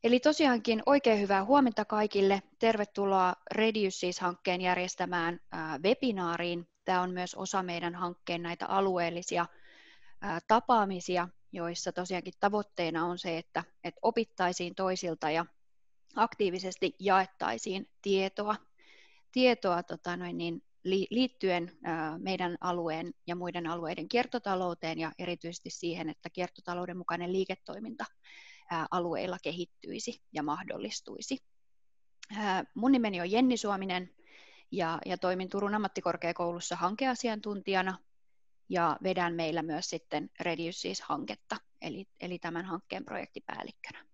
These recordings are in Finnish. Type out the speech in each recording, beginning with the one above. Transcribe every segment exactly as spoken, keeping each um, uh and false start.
Eli tosiaankin oikein hyvää huomenta kaikille. Tervetuloa Reduce-hankkeen järjestämään webinaariin. Tämä on myös osa meidän hankkeen näitä alueellisia tapaamisia, joissa tosiaankin tavoitteena on se, että, että opittaisiin toisilta ja aktiivisesti jaettaisiin tietoa, tietoa tota noin niin, liittyen meidän alueen ja muiden alueiden kiertotalouteen ja erityisesti siihen, että kiertotalouden mukainen liiketoiminta alueilla kehittyisi ja mahdollistuisi. Mun nimeni on Jenni Suominen ja, ja toimin Turun ammattikorkeakoulussa hankeasiantuntijana ja vedän meillä myös sitten Reduce-hanketta, eli, eli tämän hankkeen projektipäällikkönä.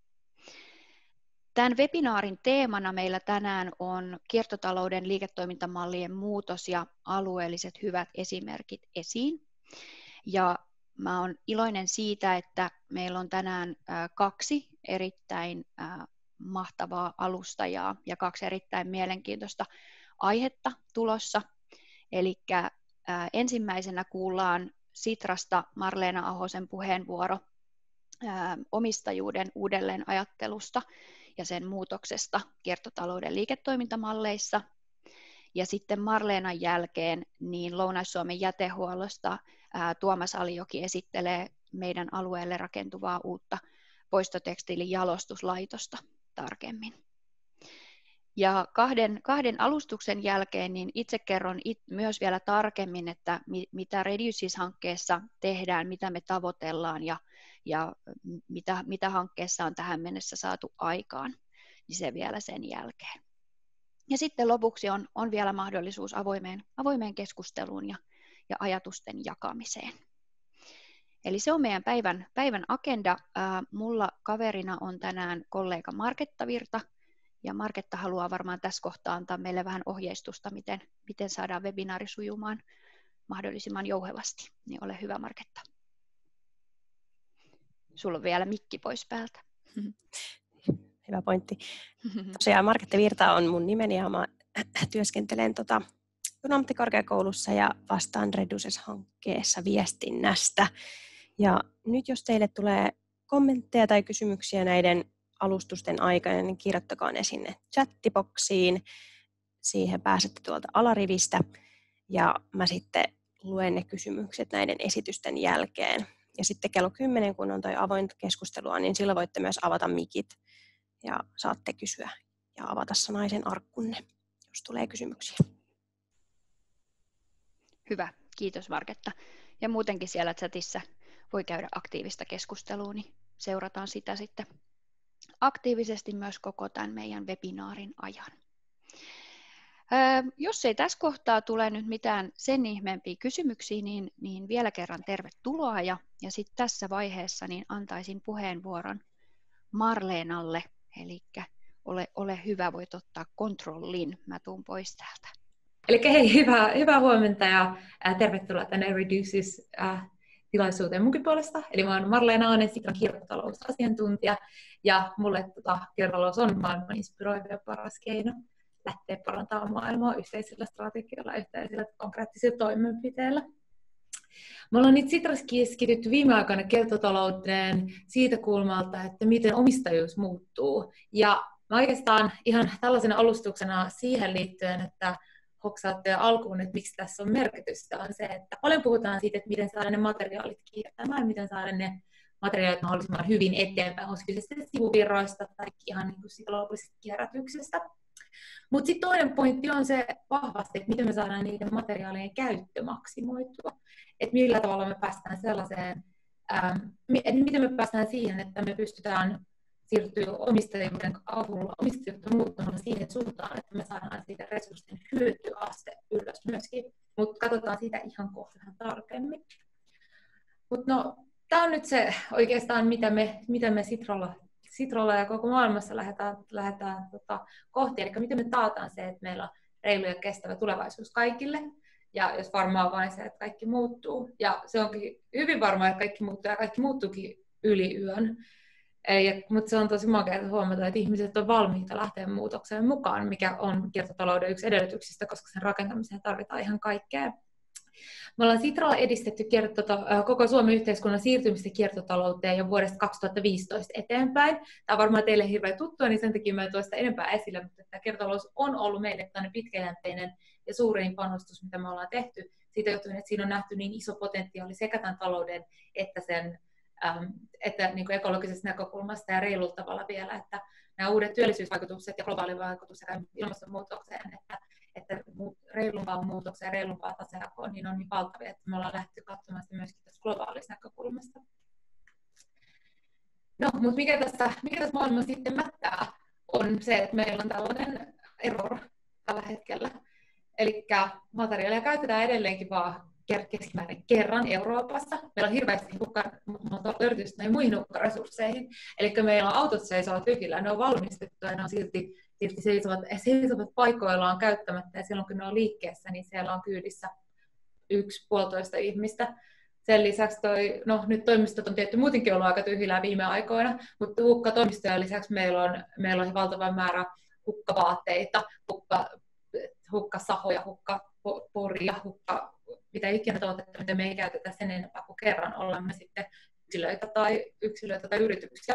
Tämän webinaarin teemana meillä tänään on kiertotalouden liiketoimintamallien muutos ja alueelliset hyvät esimerkit esiin. Ja mä olen iloinen siitä, että meillä on tänään kaksi erittäin mahtavaa alustajaa ja kaksi erittäin mielenkiintoista aihetta tulossa. Eli ensimmäisenä kuullaan Sitrasta Marleena Ahosen puheenvuoro omistajuuden uudelleenajattelusta ja sen muutoksesta kiertotalouden liiketoimintamalleissa. Ja sitten Marleenan jälkeen niin Lounais-Suomen jätehuollosta ää, Tuomas Alijoki esittelee meidän alueelle rakentuvaa uutta poistotekstiilin jalostuslaitosta tarkemmin. Ja kahden, kahden alustuksen jälkeen niin itse kerron it, myös vielä tarkemmin, että mi, mitä Reduce-hankkeessa tehdään, mitä me tavoitellaan ja, ja mitä, mitä hankkeessa on tähän mennessä saatu aikaan, niin se vielä sen jälkeen. Ja sitten lopuksi on, on vielä mahdollisuus avoimeen, avoimeen keskusteluun ja, ja ajatusten jakamiseen. Eli se on meidän päivän, päivän agenda. Ää, mulla kaverina on tänään kollega Marketta Virta, ja Marketta haluaa varmaan tässä kohtaa antaa meille vähän ohjeistusta, miten, miten saadaan webinaari sujumaan mahdollisimman jouhevasti. Niin ole hyvä, Marketta. Sulla on vielä mikki pois päältä. Hyvä pointti. Tosiaan Marketta Virta on mun nimeni ja mä työskentelen tota, Turun ammattikorkeakoulussa ja vastaan Reduces-hankkeessa viestinnästä. Ja nyt jos teille tulee kommentteja tai kysymyksiä näiden alustusten aikana, niin kirjoittakaa ne sinne chattiboksiin. Siihen pääsette tuolta alarivistä ja mä sitten luen ne kysymykset näiden esitysten jälkeen. Ja sitten kello kymmenen, kun on toi avoin keskustelua, niin silloin voitte myös avata mikit ja saatte kysyä ja avata sanaisen arkkunne, jos tulee kysymyksiä. Hyvä, kiitos Marketta. Ja muutenkin siellä chatissa voi käydä aktiivista keskustelua, niin seurataan sitä sitten aktiivisesti myös koko tämän meidän webinaarin ajan. Öö, jos ei tässä kohtaa tule nyt mitään sen ihmeempiä kysymyksiä, niin, niin vielä kerran tervetuloa ja, ja sitten tässä vaiheessa niin antaisin puheenvuoron Marleenalle, eli ole, ole hyvä, voit ottaa kontrollin, mä tuun pois täältä. Eli hei, hyvää, hyvää huomenta ja äh, tervetuloa tänne Reduces äh, tilaisuuteen munkin puolesta. Eli mä oon Marleena Ahonen, Sitran kiertotalousasiantuntija ja mulle tota, kiertotalous on maailman inspiroiva ja paras keino lähteä parantamaan maailmaa yhteisillä strategioilla, yhteisillä konkreettisilla toimenpiteillä. Me ollaan nyt Sitrassa keskitytty viime aikoina kiertotalouteen siitä kulmalta, että miten omistajuus muuttuu. Ja mä oikeastaan ihan tällaisena alustuksena siihen liittyen, että hoksaatte alkuun, että miksi tässä on merkitystä, on se, että paljon puhutaan siitä, että miten saada ne materiaalit kiertämään, miten saada ne materiaalit mahdollisimman hyvin eteenpäin, olisi kyse sitten sivuvirroista tai ihan niin kuin siitä lopullisesta kierrätyksestä. Mutta sitten toinen pointti on se vahvasti, että miten me saadaan niiden materiaalien käyttö maksimoitua. Että millä tavalla me päästään sellaiseen, ähm, miten me päästään siihen, että me pystytään siirtyä omistajuuden avulla, omistajuutta muuttamalla siihen suuntaan, että me saadaan siitä resurssien hyötyaste ylös myöskin. Mutta katsotaan sitä ihan kohta vähän tarkemmin. Mutta no, tämä on nyt se oikeastaan, mitä me, mitä me Sitralla, Sitralla ja koko maailmassa lähdetään, lähdetään tota, kohti. Eli miten me taataan se, että meillä on reilu ja kestävä tulevaisuus kaikille. Ja jos varmaan vain se, että kaikki muuttuu. Ja se onkin hyvin varmaa, että kaikki muuttuu ja kaikki muuttuukin yli yön. Ei, mutta se on tosi makeaa huomata, että ihmiset on valmiita lähteä muutokseen mukaan, mikä on kiertotalouden yksi edellytyksistä, koska sen rakentamiseen tarvitaan ihan kaikkea, Me ollaan Sitralla edistetty kiertota, koko Suomen yhteiskunnan siirtymistä kiertotalouteen jo vuodesta kaksituhattaviisitoista eteenpäin. Tämä on varmaan teille hirveän tuttua, niin sen takia mä en tuo sitä enempää esille, mutta tämä kiertotalous on ollut meille pitkäjänteinen ja suurin panostus, mitä me ollaan tehty. Siitä johtuen, että siinä on nähty niin iso potentiaali sekä tämän talouden että sen äm, että niin kuin ekologisesta näkökulmasta ja reilulla tavalla vielä, että nämä uudet työllisyysvaikutukset ja globaalivaikutus sekä ilmastonmuutokseen, että että reilumpaa muutokseen ja reilumpaa tasajakoon, niin on niin valtavia, että me ollaan lähdetty katsomaan sitä myöskin tästä globaalista näkökulmasta. No, mutta mikä tässä, mikä tässä maailmassa sitten mättää, on se, että meillä on tällainen error tällä hetkellä. Eli materiaalia käytetään edelleenkin vaan keskimäärin kerran Euroopassa. Meillä on hirveästi yritystä muihin hukkaresursseihin. Eli meillä on autot seisovat tyhjillä, ne on valmistettu ja ne on silti Silti seisovat, seisovat paikoillaan käyttämättä, ja silloin kun ne on liikkeessä, niin siellä on kyydissä yksi, puolitoista ihmistä. Sen lisäksi toi, no nyt toimistot on tietty muutenkin ollut aika tyhjillä viime aikoina, mutta hukkatoimistojen lisäksi meillä on, meillä on valtava määrä hukkavaatteita, hukka, hukkasahoja, hukkaporia, hukka, mitä ikinä tuotetta, mitä me ei käytetä sen enempää kuin kerran, ollaan me sitten yksilöitä tai, yksilöitä tai yrityksiä.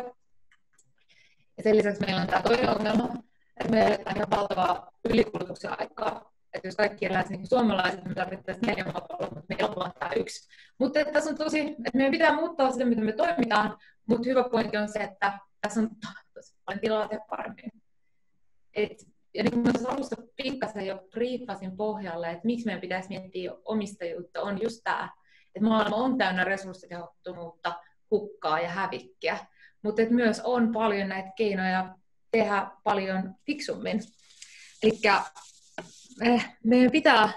Ja sen lisäksi meillä on tämä toinen ongelma, että me eletään ihan valtavaa ylikulutuksen aikaa. Että jos kaikki eläisi niin kuin suomalaiset, me tarvittaisiin neljä maapalloa, mutta meillä on vain tämä yksi. Mutta tässä on tosi, että meidän pitää muuttaa sitä, miten me toimitaan, mutta hyvä pointti on se, että tässä on tosi paljon tilaa tehdä paremmin. Et, ja niin kuin mä tuossa alussa pikkasen jo briefasin pohjalle, että miksi meidän pitäisi miettiä omistajuutta, on just tämä, että maailma on täynnä resurssitehottomuutta, hukkaa ja hävikkiä, mutta myös on paljon näitä keinoja tehdä paljon fiksummin. Eli meidän pitää,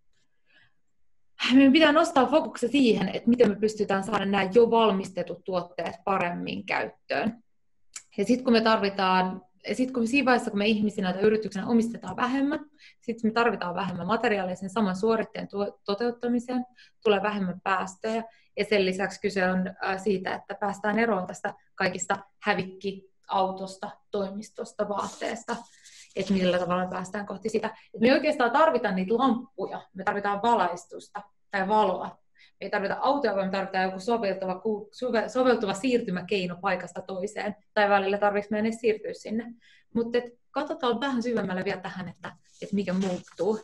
meidän pitää nostaa fokuksen siihen, että miten me pystytään saada nämä jo valmistetut tuotteet paremmin käyttöön. Ja sitten kun me tarvitaan, sitten kun siinä vaiheessa, kun me ihmisinä tai yrityksenä omistetaan vähemmän, sitten me tarvitaan vähemmän materiaalia sen saman suoritteen toteuttamiseen, tulee vähemmän päästöjä, ja sen lisäksi kyse on siitä, että päästään eroon tästä kaikista hävikkiautosta, toimistosta, vaatteesta, että millä tavalla me päästään kohti sitä. Et me oikeastaan tarvitaan niitä lamppuja, me tarvitaan valaistusta tai valoa. Me ei tarvita autoja, vaan me tarvitaan joku soveltuva, soveltuva siirtymäkeino paikasta toiseen, tai välillä tarvitsisi meidän edes siirtyä sinne. Mutta katsotaan vähän syvemmälle vielä tähän, että, että mikä muuttuu.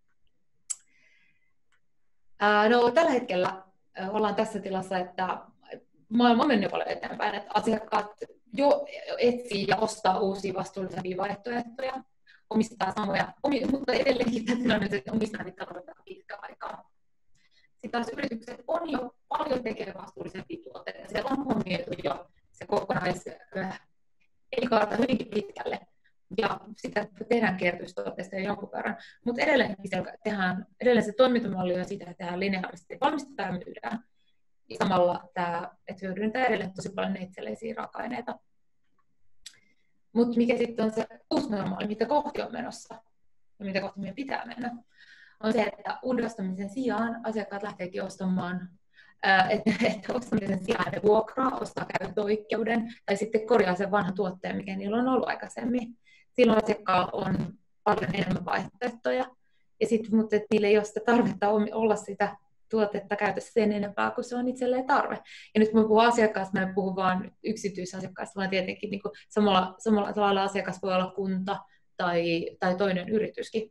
Ää, no, tällä hetkellä ollaan tässä tilassa, että maailma on mennyt paljon eteenpäin, että asiakkaat jo etsii ja ostaa uusia vastuullisempia vaihtoehtoja, omistaa samoja, mutta edelleenkin tämä tilanne, että omistaa niitä taloudella pitkään aikaa. Sitten taas yritykset on jo paljon tekemään vastuullisempia tuotteita, ja siellä on huomioitu jo se kokonais elinkaarta hyvinkin pitkälle, ja sitä tehdään kierrätystuotteista jo jonkun verran, mutta edelleen, tehdään, edelleen se toimintamalli on sitä, että tehdään lineaarisesti, valmistetaan ja myydään. Ja samalla tämä, että hyödynnetään edelleen tosi paljon neitseellisiä raaka-aineita. Mutta mikä sitten on se uusi normaali, mitä kohti on menossa ja mitä kohti meidän pitää mennä, on se, että uudistamisen sijaan asiakkaat lähteekin ostamaan, että et ostamisen sijaan ne vuokraa, ostaa käyttöoikeuden tai sitten korjaa sen vanhan tuotteen, mikä niillä on ollut aikaisemmin. Silloin asiakkaalla on paljon enemmän vaihtoehtoja, ja sitten, mutta niillä ei ole sitä tarvetta olla sitä tuotetta käytössä sen enempää, kun se on itselleen tarve. Ja nyt kun mä puhun asiakkaasta, mä en puhu vain yksityisasiakkaasta, vaan tietenkin niin kuin samalla, samalla tavalla asiakas voi olla kunta tai, tai toinen yrityskin.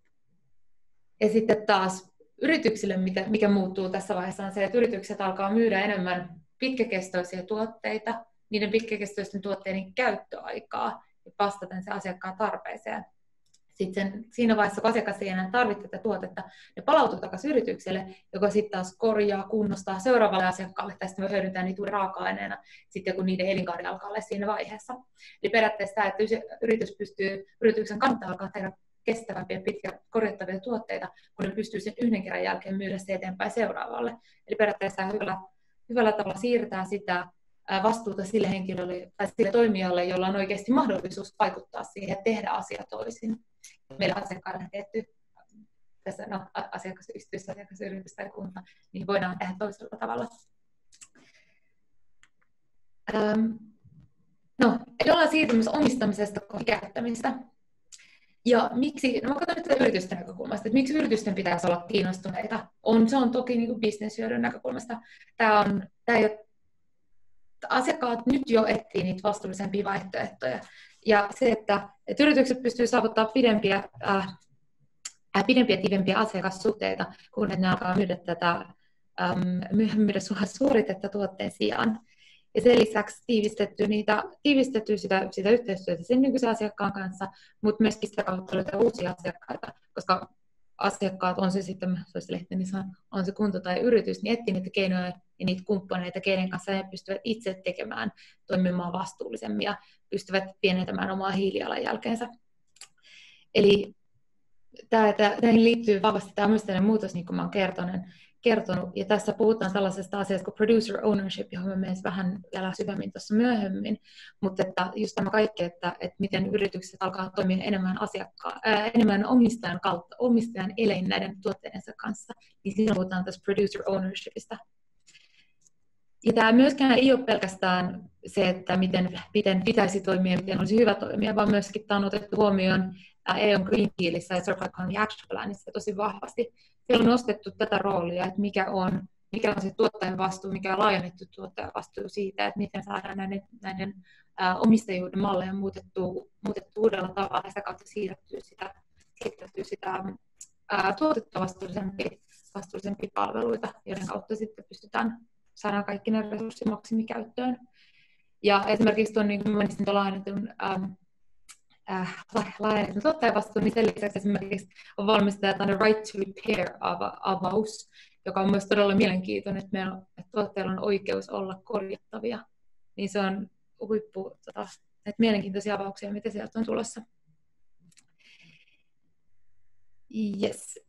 Ja sitten taas yrityksille, mikä, mikä muuttuu tässä vaiheessa, on se, että yritykset alkaa myydä enemmän pitkäkestoisia tuotteita, niiden pitkäkestoisten tuotteiden käyttöaikaa ja vastaten se asiakkaan tarpeeseen. Sitten sen, siinä vaiheessa, kun asiakas ei enää tarvitse tätä tuotetta, ne palautuu takaisin yritykselle, joka sitten taas korjaa, kunnostaa seuraavalle asiakkaalle, tai sitten me hyödyntää niitä raaka-aineena, sitten kun niiden elinkaari alkaa olla siinä vaiheessa. Eli periaatteessa tämä, että yritys pystyy, yrityksen kannattaa alkaa tehdä kestävämpiä, pitkä korjattavia tuotteita, kun ne pystyy sen yhden kerran jälkeen myydä se eteenpäin seuraavalle. Eli periaatteessa hyvällä, hyvällä tavalla siirtää sitä vastuuta sille henkilölle tai sille toimijalle, jolla on oikeasti mahdollisuus vaikuttaa siihen ja tehdä asia toisin. Meillä asiakkailla on tietty tässä, no, asiakas, yksityisasiakas, yritys tai kunta, niin voidaan tehdä toisella tavalla. Ähm, no, eli ollaan siirtymässä omistamisesta kohti käyttämistä. Ja miksi, no mä katson nyt yritysten näkökulmasta, että miksi yritysten pitäisi olla kiinnostuneita. On, se on toki niin kuin bisneshyödyn näkökulmasta. Tämä on, tämä ei ole, asiakkaat nyt jo etsii niitä vastuullisempia vaihtoehtoja. Ja se, että, että yritykset pystyvät saavuttamaan pidempiä, äh, pidempiä ja tivempiä asiakassuhteita, kun ne alkaa myydä tätä ähm, myydä suoritetta tuotteen sijaan. Ja sen lisäksi tiivistetty, niitä, tiivistetty sitä, sitä yhteistyötä sen nykyisen asiakkaan kanssa, mutta myöskin sitä kautta löytää uusia asiakkaita, koska asiakkaat, on se sitten se lehti, niin on se kunta tai yritys, niin etsii niitä keinoja ja niitä kumppaneita, keiden kanssa he pystyvät itse tekemään, toimimaan vastuullisemmin ja pystyvät pienentämään omaa hiilijalanjälkeensä. Eli tähän liittyy vahvasti tämä omistajan muutos, niin kuin mä olen kertonut, kertonut. Ja tässä puhutaan tällaisesta asiasta kuin producer ownership, johon mä menen vähän vielä syvemmin tuossa myöhemmin. Mutta että just tämä kaikki, että, että miten yritykset alkaa toimia enemmän, asiakkaan, ää, enemmän omistajan kautta, omistajan elein näiden tuotteidensa kanssa, niin siinä puhutaan tästä producer ownershipista. Ja tämä myöskään ei ole pelkästään se, että miten, miten pitäisi toimia, miten olisi hyvä toimia, vaan myöskin tämä on otettu huomioon E U:n Green Dealissa ja Circular Economy Action Planissa tosi vahvasti. Siellä on nostettu tätä roolia, että mikä on, mikä on se tuottajan vastuu, mikä on laajennettu tuottajan vastuu siitä, että miten saadaan näiden, näiden ä, omistajuuden malleja muutettu, muutettu uudella tavalla ja sitä kautta siirrettyä sitä, siirrettyä sitä ä, tuotettua vastuullisempi, vastuullisempia palveluita, joiden kautta sitten pystytään saadaan kaikki ne resurssit maksimikäyttöön. Ja esimerkiksi tuon, niin kuin mainitsin, tuon laajennetun äh, laajennetun tuottajavastuun, niin sen lisäksi esimerkiksi on valmistajat aina Right to Repair-avaus, joka on myös todella mielenkiintoinen, että, meillä, että tuottajalla on oikeus olla korjattavia. Niin se on huippu, tota, näitä mielenkiintoisia avauksia, mitä sieltä on tulossa. Yes.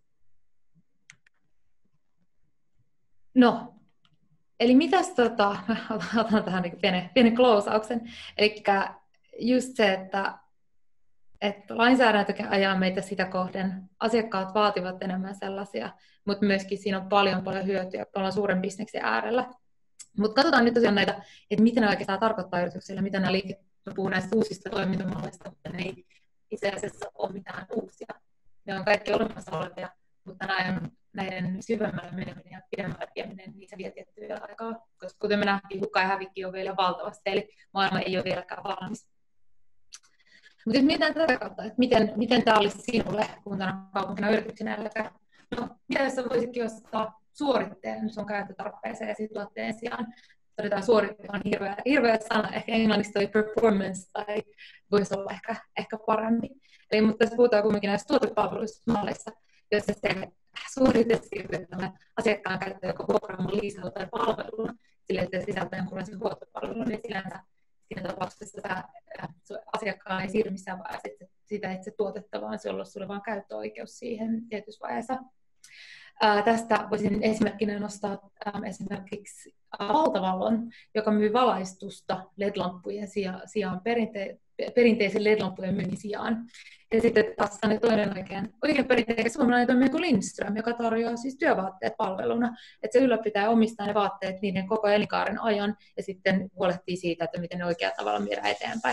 No, eli mitäs, tota, otan tähän niin pienen, pienen close-auksen, eli just se, että, että lainsäädäntö ajaa meitä sitä kohden, asiakkaat vaativat enemmän sellaisia, mutta myöskin siinä on paljon paljon hyötyä, paljon suuren bisneksen äärellä. Mutta katsotaan nyt tosiaan näitä, että mitä ne oikeastaan tarkoittaa yrityksille, mitä nämä liikkeet, puhuu näistä uusista toimintamalleista, mutta ne ei itse asiassa ole mitään uusia. Ne on kaikki olemassa olevia, mutta näin näiden syvemmällä meneminen ja pidemmällä vieminen, niin se vie tiettyä aikaa. Koska kuten me nähtiin, hukka ja hävikki on vielä valtavasti, eli maailma ei ole vieläkään valmis. Mutta jos mietitään tätä kautta, että miten, miten tämä olisi sinulle kuntana, kaupunkina, yrityksenä, no mitä jos sä voisitkin ostaa suoritteen sun käyttötarpeeseen ja siitä tuotteen sijaan. Todetaan suoritte on hirveä, hirveä sana, ehkä englanniksi toi performance tai voisi olla ehkä, ehkä paremmin. Eli, mutta tässä puhutaan kuitenkin näistä tuotepalveluista malleissa, joissa se suorite siirretään asiakkaan käyttöön joko vuokraamalla liisalla tai palveluna, sillä että sisältää jonkunlaisen huoltopalvelun, niin sinänsä siinä tapauksessa tämä asiakkaan ei siirry missään vaiheessa sitä itse tuotetta, vaan se on sulle vain käyttöoikeus siihen tietyssä vaiheessa. Ää, tästä voisin esimerkkinä nostaa ää, esimerkiksi Valtavallon, joka myy valaistusta L E D-lamppujen sijaan, perinte- perinteisen L E D-lamppujen myynnin sijaan. Ja sitten taas toinen oikein, oikein perinteinen suomalainen toimija kuin Lindström, joka tarjoaa siis työvaatteet palveluna. Että se ylläpitää omistaa ne vaatteet niiden koko elinkaaren ajan ja sitten huolehtii siitä, että miten ne oikealla tavalla myydään eteenpäin.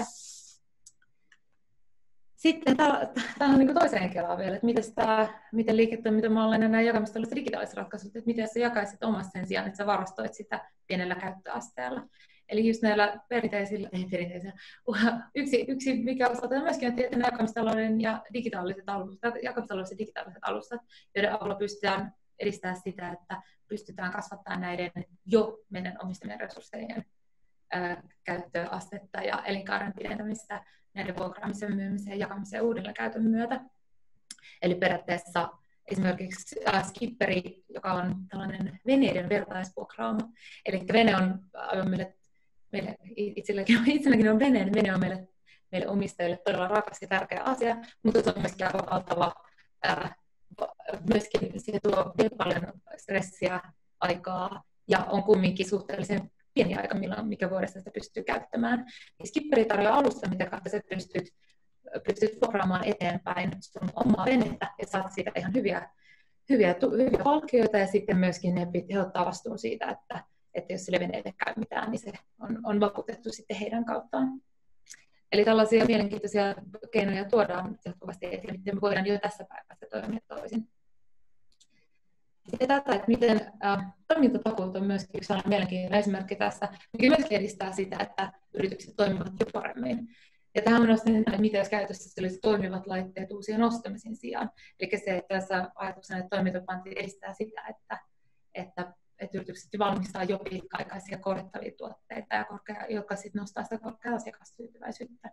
Sitten tämä on niin toiseen kelaan vielä, että miten, tämä, miten liiketoimintamallinen ja nämä jakamistaloudelliset digitaaliset ratkaisut, että miten sä jakaisit omasta sen sijaan, että sä varastoit sitä pienellä käyttöasteella. Eli just näillä perinteisillä, ei perinteisillä, yksi, yksi mikä osaltaan myöskin on tietenkin jakamistalouden ja digitaaliset alustat, jakamistaloudelliset ja digitaaliset alustat, joiden avulla pystytään edistämään sitä, että pystytään kasvattamaan näiden jo meidän omistamien resurssejen ää, käyttöastetta ja elinkaaren pidentämistä näiden vuokraamisen, myymisen ja jakamisen uudelleen käytön myötä. Eli periaatteessa esimerkiksi äh, Skipperi, joka on tällainen veneiden vertaisvuokraama. Eli vene on aivan meille, meille itselläkin, itselläkin on vene, vene on meille, meille omistajille todella rakas ja tärkeä asia, mutta se on myöskin aivan valtava, äh, myöskin siihen tuo paljon stressiä, aikaa ja on kumminkin suhteellisen pieni aika, milloin, mikä vuodessa sitä pystyy käyttämään. Skipperi tarjoaa alusta, mitä kautta sä pystyt, pystyt vuokraamaan eteenpäin sun omaa venettä ja saat siitä ihan hyviä, hyviä, hyviä palkkioita ja sitten myöskin ne pitää ottaa vastuun siitä, että, että jos sille veneelle käy mitään, niin se on, on vakuutettu sitten heidän kauttaan. Eli tällaisia mielenkiintoisia keinoja tuodaan jatkuvasti esille, miten me voidaan jo tässä päivässä toimia toisin. Sitten tätä, että miten äh, toimintatakuut on myöskin yksi mielenkiintoinen esimerkki tässä, mikä myös edistää sitä, että yritykset toimivat jo paremmin. Ja tähän on nostin, että miten jos käytössä olisi toimivat laitteet uusien ostamisen sijaan. Eli se, että tässä ajatuksena, että toimintapanti edistää sitä, että, että, että yritykset valmistaa jo pitkäaikaisia korjattavia tuotteita, ja korkea, jotka sitten nostaa sitä korkeaa asiakastyytyväisyyttä.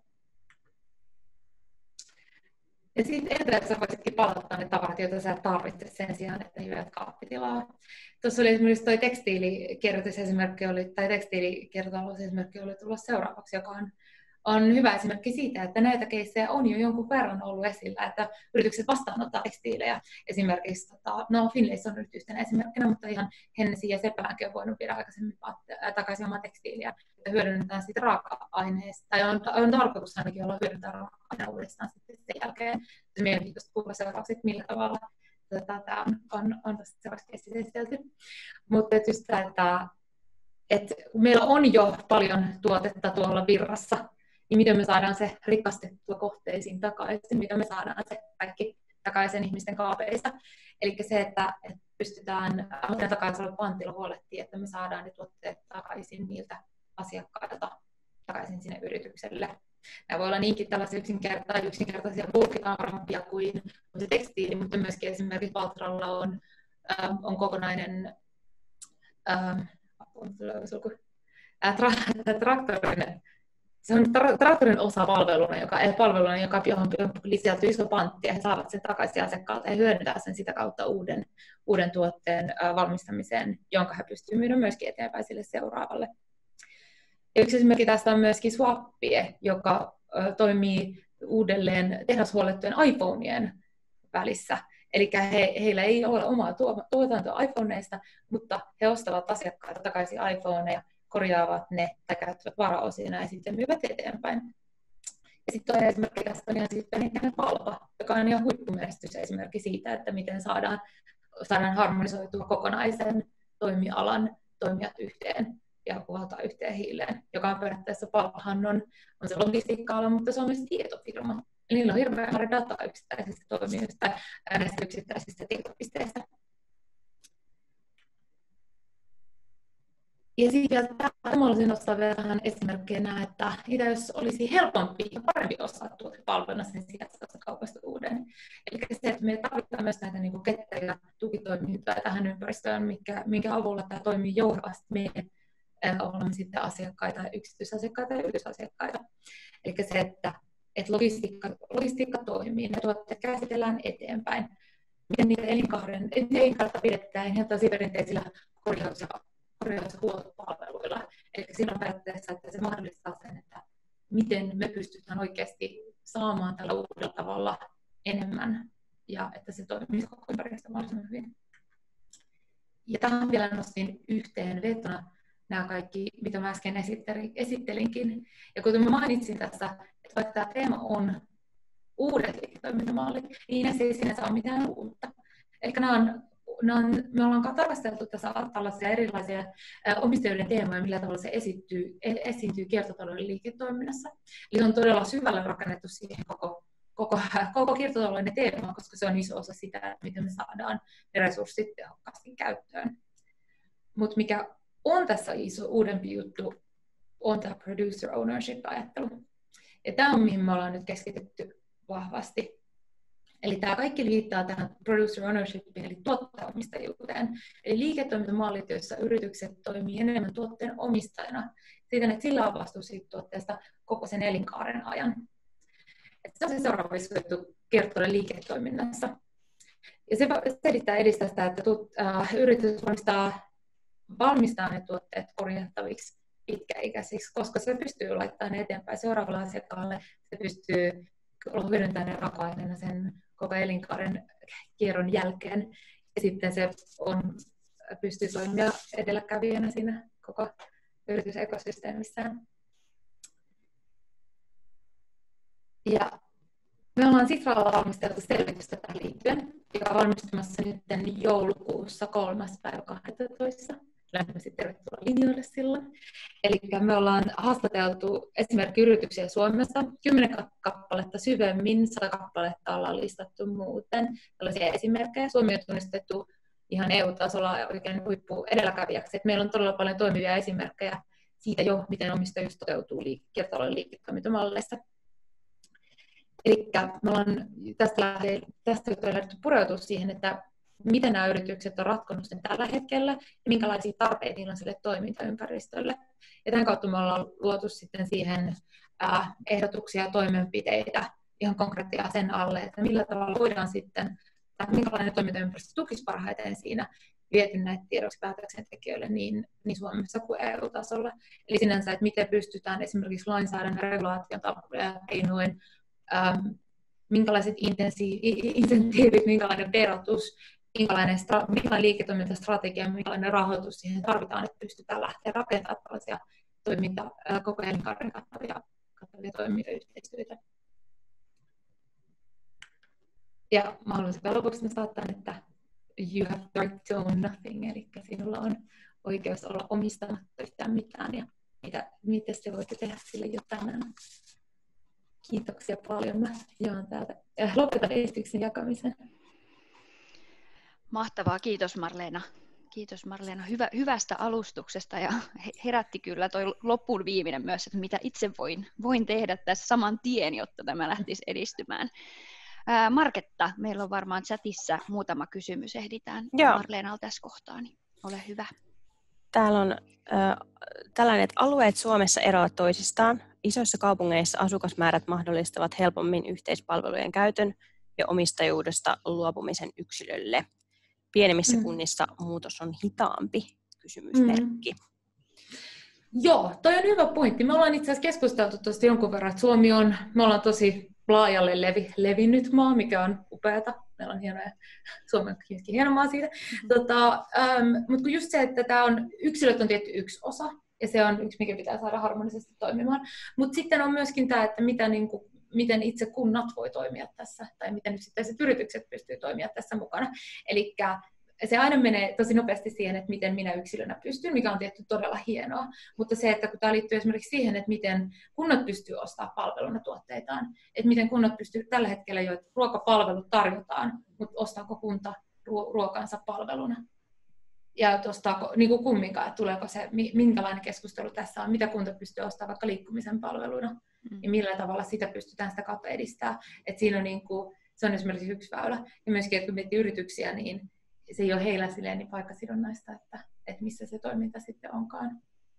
Ja sitten edelleen sä voisitkin palauttaa ne tavarat, joita sä tarvitset sen sijaan, että hyvät kaappitilaa. Tuossa oli esimerkiksi tuo tekstiilikierrätysesimerkki, oli, tai tekstiilikiertotalousesimerkki oli tullut seuraavaksi, joka on, on hyvä esimerkki siitä, että näitä keissejä on jo jonkun verran ollut esillä, että yritykset vastaanottaa tekstiilejä. Esimerkiksi, tota, no Finlayson on nyt yhtenä esimerkkinä, mutta ihan Hennessy ja Sepälänkin on voinut viedä aikaisemmin takaisin omaa tekstiiliä, että hyödynnetään siitä raaka-aineesta, tai on, on tarkoitus ainakin olla hyödyntää raaka-aineesta uudestaan sitten sen jälkeen. Se mielenkiintoista puhua seuraavaksi, että millä tavalla tota, tämä on, on, on tässä seuraavaksi keississä esitelty. Mutta just tämä, että, että meillä on jo paljon tuotetta tuolla virrassa, niin miten me saadaan se rikastettua kohteisiin takaisin, miten me saadaan se kaikki takaisin ihmisten kaapeista. Eli se, että, että pystytään takaisella pantilla huolehtimaan, että me saadaan ne tuotteet takaisin niiltä asiakkailta takaisin sinne yritykselle. Nämä voi olla niinkin tällaisia yksinkertaisia, yksinkertaisia bulkkitavarampia kuin se tekstiili, mutta myöskin esimerkiksi Valtralla on, ähm, on kokonainen ähm, äh, tra- traktorin Se on tra- traktorin osa palveluna, joka, palveluna, joka johon sisältyy iso pantti, ja he saavat sen takaisin asiakkaalta ja hyödyntää sen sitä kautta uuden, uuden tuotteen äh, valmistamiseen, jonka he pystyvät myydä myöskin eteenpäin sille seuraavalle. Ja yksi esimerkki tästä on myöskin Swappie, joka äh, toimii uudelleen tehdashuollettujen iPhoneien välissä. Eli he, heillä ei ole omaa tuotantoa iPhoneista, mutta he ostavat asiakkailta takaisin iPhoneja, korjaavat ne tai käyttävät varaosina ja sitten myyvät eteenpäin. Ja sitten toinen esimerkki tästä on ihan sitten Palva, joka on ihan huippumenestys esimerkki siitä, että miten saadaan, saadaan harmonisoitua kokonaisen toimialan toimijat yhteen ja puhaltaa yhteen hiileen, joka on periaatteessa Palvahan on, on se logistiikka-ala, mutta se on myös tietofirma. Eli niillä on hirveän määrä dataa yksittäisistä toimijoista ja näistä yksittäisistä tietopisteistä. Ja sitten tämä olisin nostaa vielä vähän esimerkkinä, että mitä jos olisi helpompi ja parempi osaa tuotepalveluna sen sijasta kaupasta uuden. Eli se, että me tarvitaan myös näitä niin ketteriä tukitoimintoja tähän ympäristöön, minkä, minkä avulla tämä toimii jouhevasti meidän olemme sitten asiakkaita, yksityisasiakkaita ja yritysasiakkaita. Eli se, että, että logistiikka, logistiikka toimii, ne tuotteet käsitellään eteenpäin, miten niitä elinkaaren, elinkaarta pidetään ihan tosi perinteisillä korjaus- ja huoltopalveluilla. Eli siinä on periaatteessa, että se mahdollistaa sen, että miten me pystytään oikeasti saamaan tällä uudella tavalla enemmän ja että se toimii koko ympäristö mahdollisimman hyvin. Ja tähän vielä nostin yhteen vetona nämä kaikki, mitä mä äsken esittelinkin. Ja kuten mä mainitsin tässä, että vaikka tämä teema on uudet liiketoimintamallit, niin ei siis sinänsä ole mitään uutta. Eli nämä on me ollaan tarkasteltu tässä tällaisia erilaisia omistajuuden teemoja, millä tavalla se esittyy, esiintyy kiertotalouden liiketoiminnassa. Eli se on todella syvällä rakennettu siihen koko, koko, koko kiertotalouden teemaan, koska se on iso osa sitä, miten me saadaan ne resurssit tehokkaasti käyttöön. Mutta mikä on tässä iso uudempi juttu, on tämä producer ownership-ajattelu. Ja tämä on, mihin me ollaan nyt keskitytty vahvasti. Eli tämä kaikki liittää tähän producer ownershipiin, eli tuottajaomistajuuteen. Eli liiketoimintamallit, joissa yritykset toimii enemmän tuotteen omistajana, siten, että sillä on vastuu siitä tuotteesta koko sen elinkaaren ajan. Että se on se seuraava juttu kiertotalouden liiketoiminnassa. Ja se selittää edistää sitä, että tut, äh, yritys valmistaa, valmistaa ne tuotteet korjattaviksi pitkäikäisiksi, koska se pystyy laittamaan ne eteenpäin seuraavalle asiakkaalle, se pystyy hyödyntämään ne raaka-aineena sen koko elinkaaren kierron jälkeen. Ja sitten se on, pystyy toimia edelläkävijänä siinä koko yritysekosysteemissään. Ja me ollaan Sitralla valmisteltu selvitystä tähän liittyen, joka on valmistumassa nyt joulukuussa kolmas päivä kaksitoista lämpimästi tervetuloa linjoille silloin. Eli me ollaan haastateltu esimerkiksi yrityksiä Suomessa, kymmenen kappaletta syvemmin, sata kappaletta ollaan listattu muuten. Tällaisia esimerkkejä. Suomi on tunnistettu ihan E U-tasolla oikein huippu edelläkävijäksi. Et meillä on todella paljon toimivia esimerkkejä siitä jo, miten omistajuus toteutuu liik- kiertotalouden liiketoimintamalleissa. Eli me ollaan tästä, tästä lähdetty pureutua siihen, että miten nämä yritykset on ratkonut sen tällä hetkellä ja minkälaisia tarpeita niillä on sille toimintaympäristölle. Ja tämän kautta me ollaan luotu sitten siihen äh, ehdotuksia ja toimenpiteitä ihan konkreettia sen alle, että millä tavalla voidaan sitten, että minkälainen toimintaympäristö tukisi parhaiten siinä, viety näitä tiedoksi päätöksentekijöille niin, niin Suomessa kuin E U-tasolla. Eli sinänsä, että miten pystytään esimerkiksi lainsäädännön regulaation keinoin, ähm, minkälaiset insentiivit, minkälainen verotus, minkälainen, stra- minkälainen liiketoimintastrategia, minkälainen rahoitus siihen tarvitaan, että pystytään lähteä rakentamaan tällaisia toiminta, koko elinkaaren kattavia, kattavia toimintayhteistyötä. Ja mä haluaisin vielä lopuksi saattaa, että you have the right to own nothing, eli sinulla on oikeus olla omistamatta yhtään mitään, ja mitä, mitä te voitte tehdä sille jo tänään. Kiitoksia paljon. Mä jaan täältä. Ja lopetan esityksen jakamisen. Mahtavaa, kiitos Marleena. Kiitos Marleena Hyvä, hyvästä alustuksesta ja herätti kyllä toi loppuun viimeinen myös, että mitä itse voin, voin tehdä tässä saman tien, jotta tämä lähtisi edistymään. Ää, Marketta, meillä on varmaan chatissa muutama kysymys, ehditään Marleenalla tässä kohtaa, niin ole hyvä. Täällä on äh, tällainen, että alueet Suomessa eroavat toisistaan. Isoissa kaupungeissa asukasmäärät mahdollistavat helpommin yhteispalvelujen käytön ja omistajuudesta luopumisen yksilölle. Pienemmissä mm. kunnissa muutos on hitaampi, kysymysmerkki. Mm. Joo, toi on hyvä pointti. Me ollaan itse asiassa keskusteltu tuosta jonkun verran, että Suomi on, me ollaan tosi laajalle levi, levinnyt maa, mikä on upeata. Meillä on hienoja, Suomi on hieno maa siitä. Mm. Tota, ähm, mutta just se, että tämä on, yksilöt on tietty yksi osa, ja se on yksi, mikä pitää saada harmonisesti toimimaan. Mutta sitten on myöskin tämä, että mitä, niin kuin, miten itse kunnat voi toimia tässä, tai miten yksittäiset yritykset pystyy toimia tässä mukana. Eli se aina menee tosi nopeasti siihen, että miten minä yksilönä pystyn, mikä on tietty todella hienoa. Mutta se, että kun tämä liittyy esimerkiksi siihen, että miten kunnat pystyy ostamaan palveluna tuotteitaan, että miten kunnat pystyy tällä hetkellä jo, että ruokapalvelut tarjotaan, mutta ostaako kunta ruokansa palveluna? Ja ostaako niin kuin kumminkaan, että tuleeko se, minkälainen keskustelu tässä on, mitä kunta pystyy ostamaan vaikka liikkumisen palveluna, mm. ja millä tavalla sitä pystytään sitä kautta edistämään. Että siinä on niin kuin, se on esimerkiksi yksi väylä. Ja myöskin, että kun miettii yrityksiä, niin se ei ole heillä silleen niin paikkasidonnaista, että, että missä se toiminta sitten onkaan.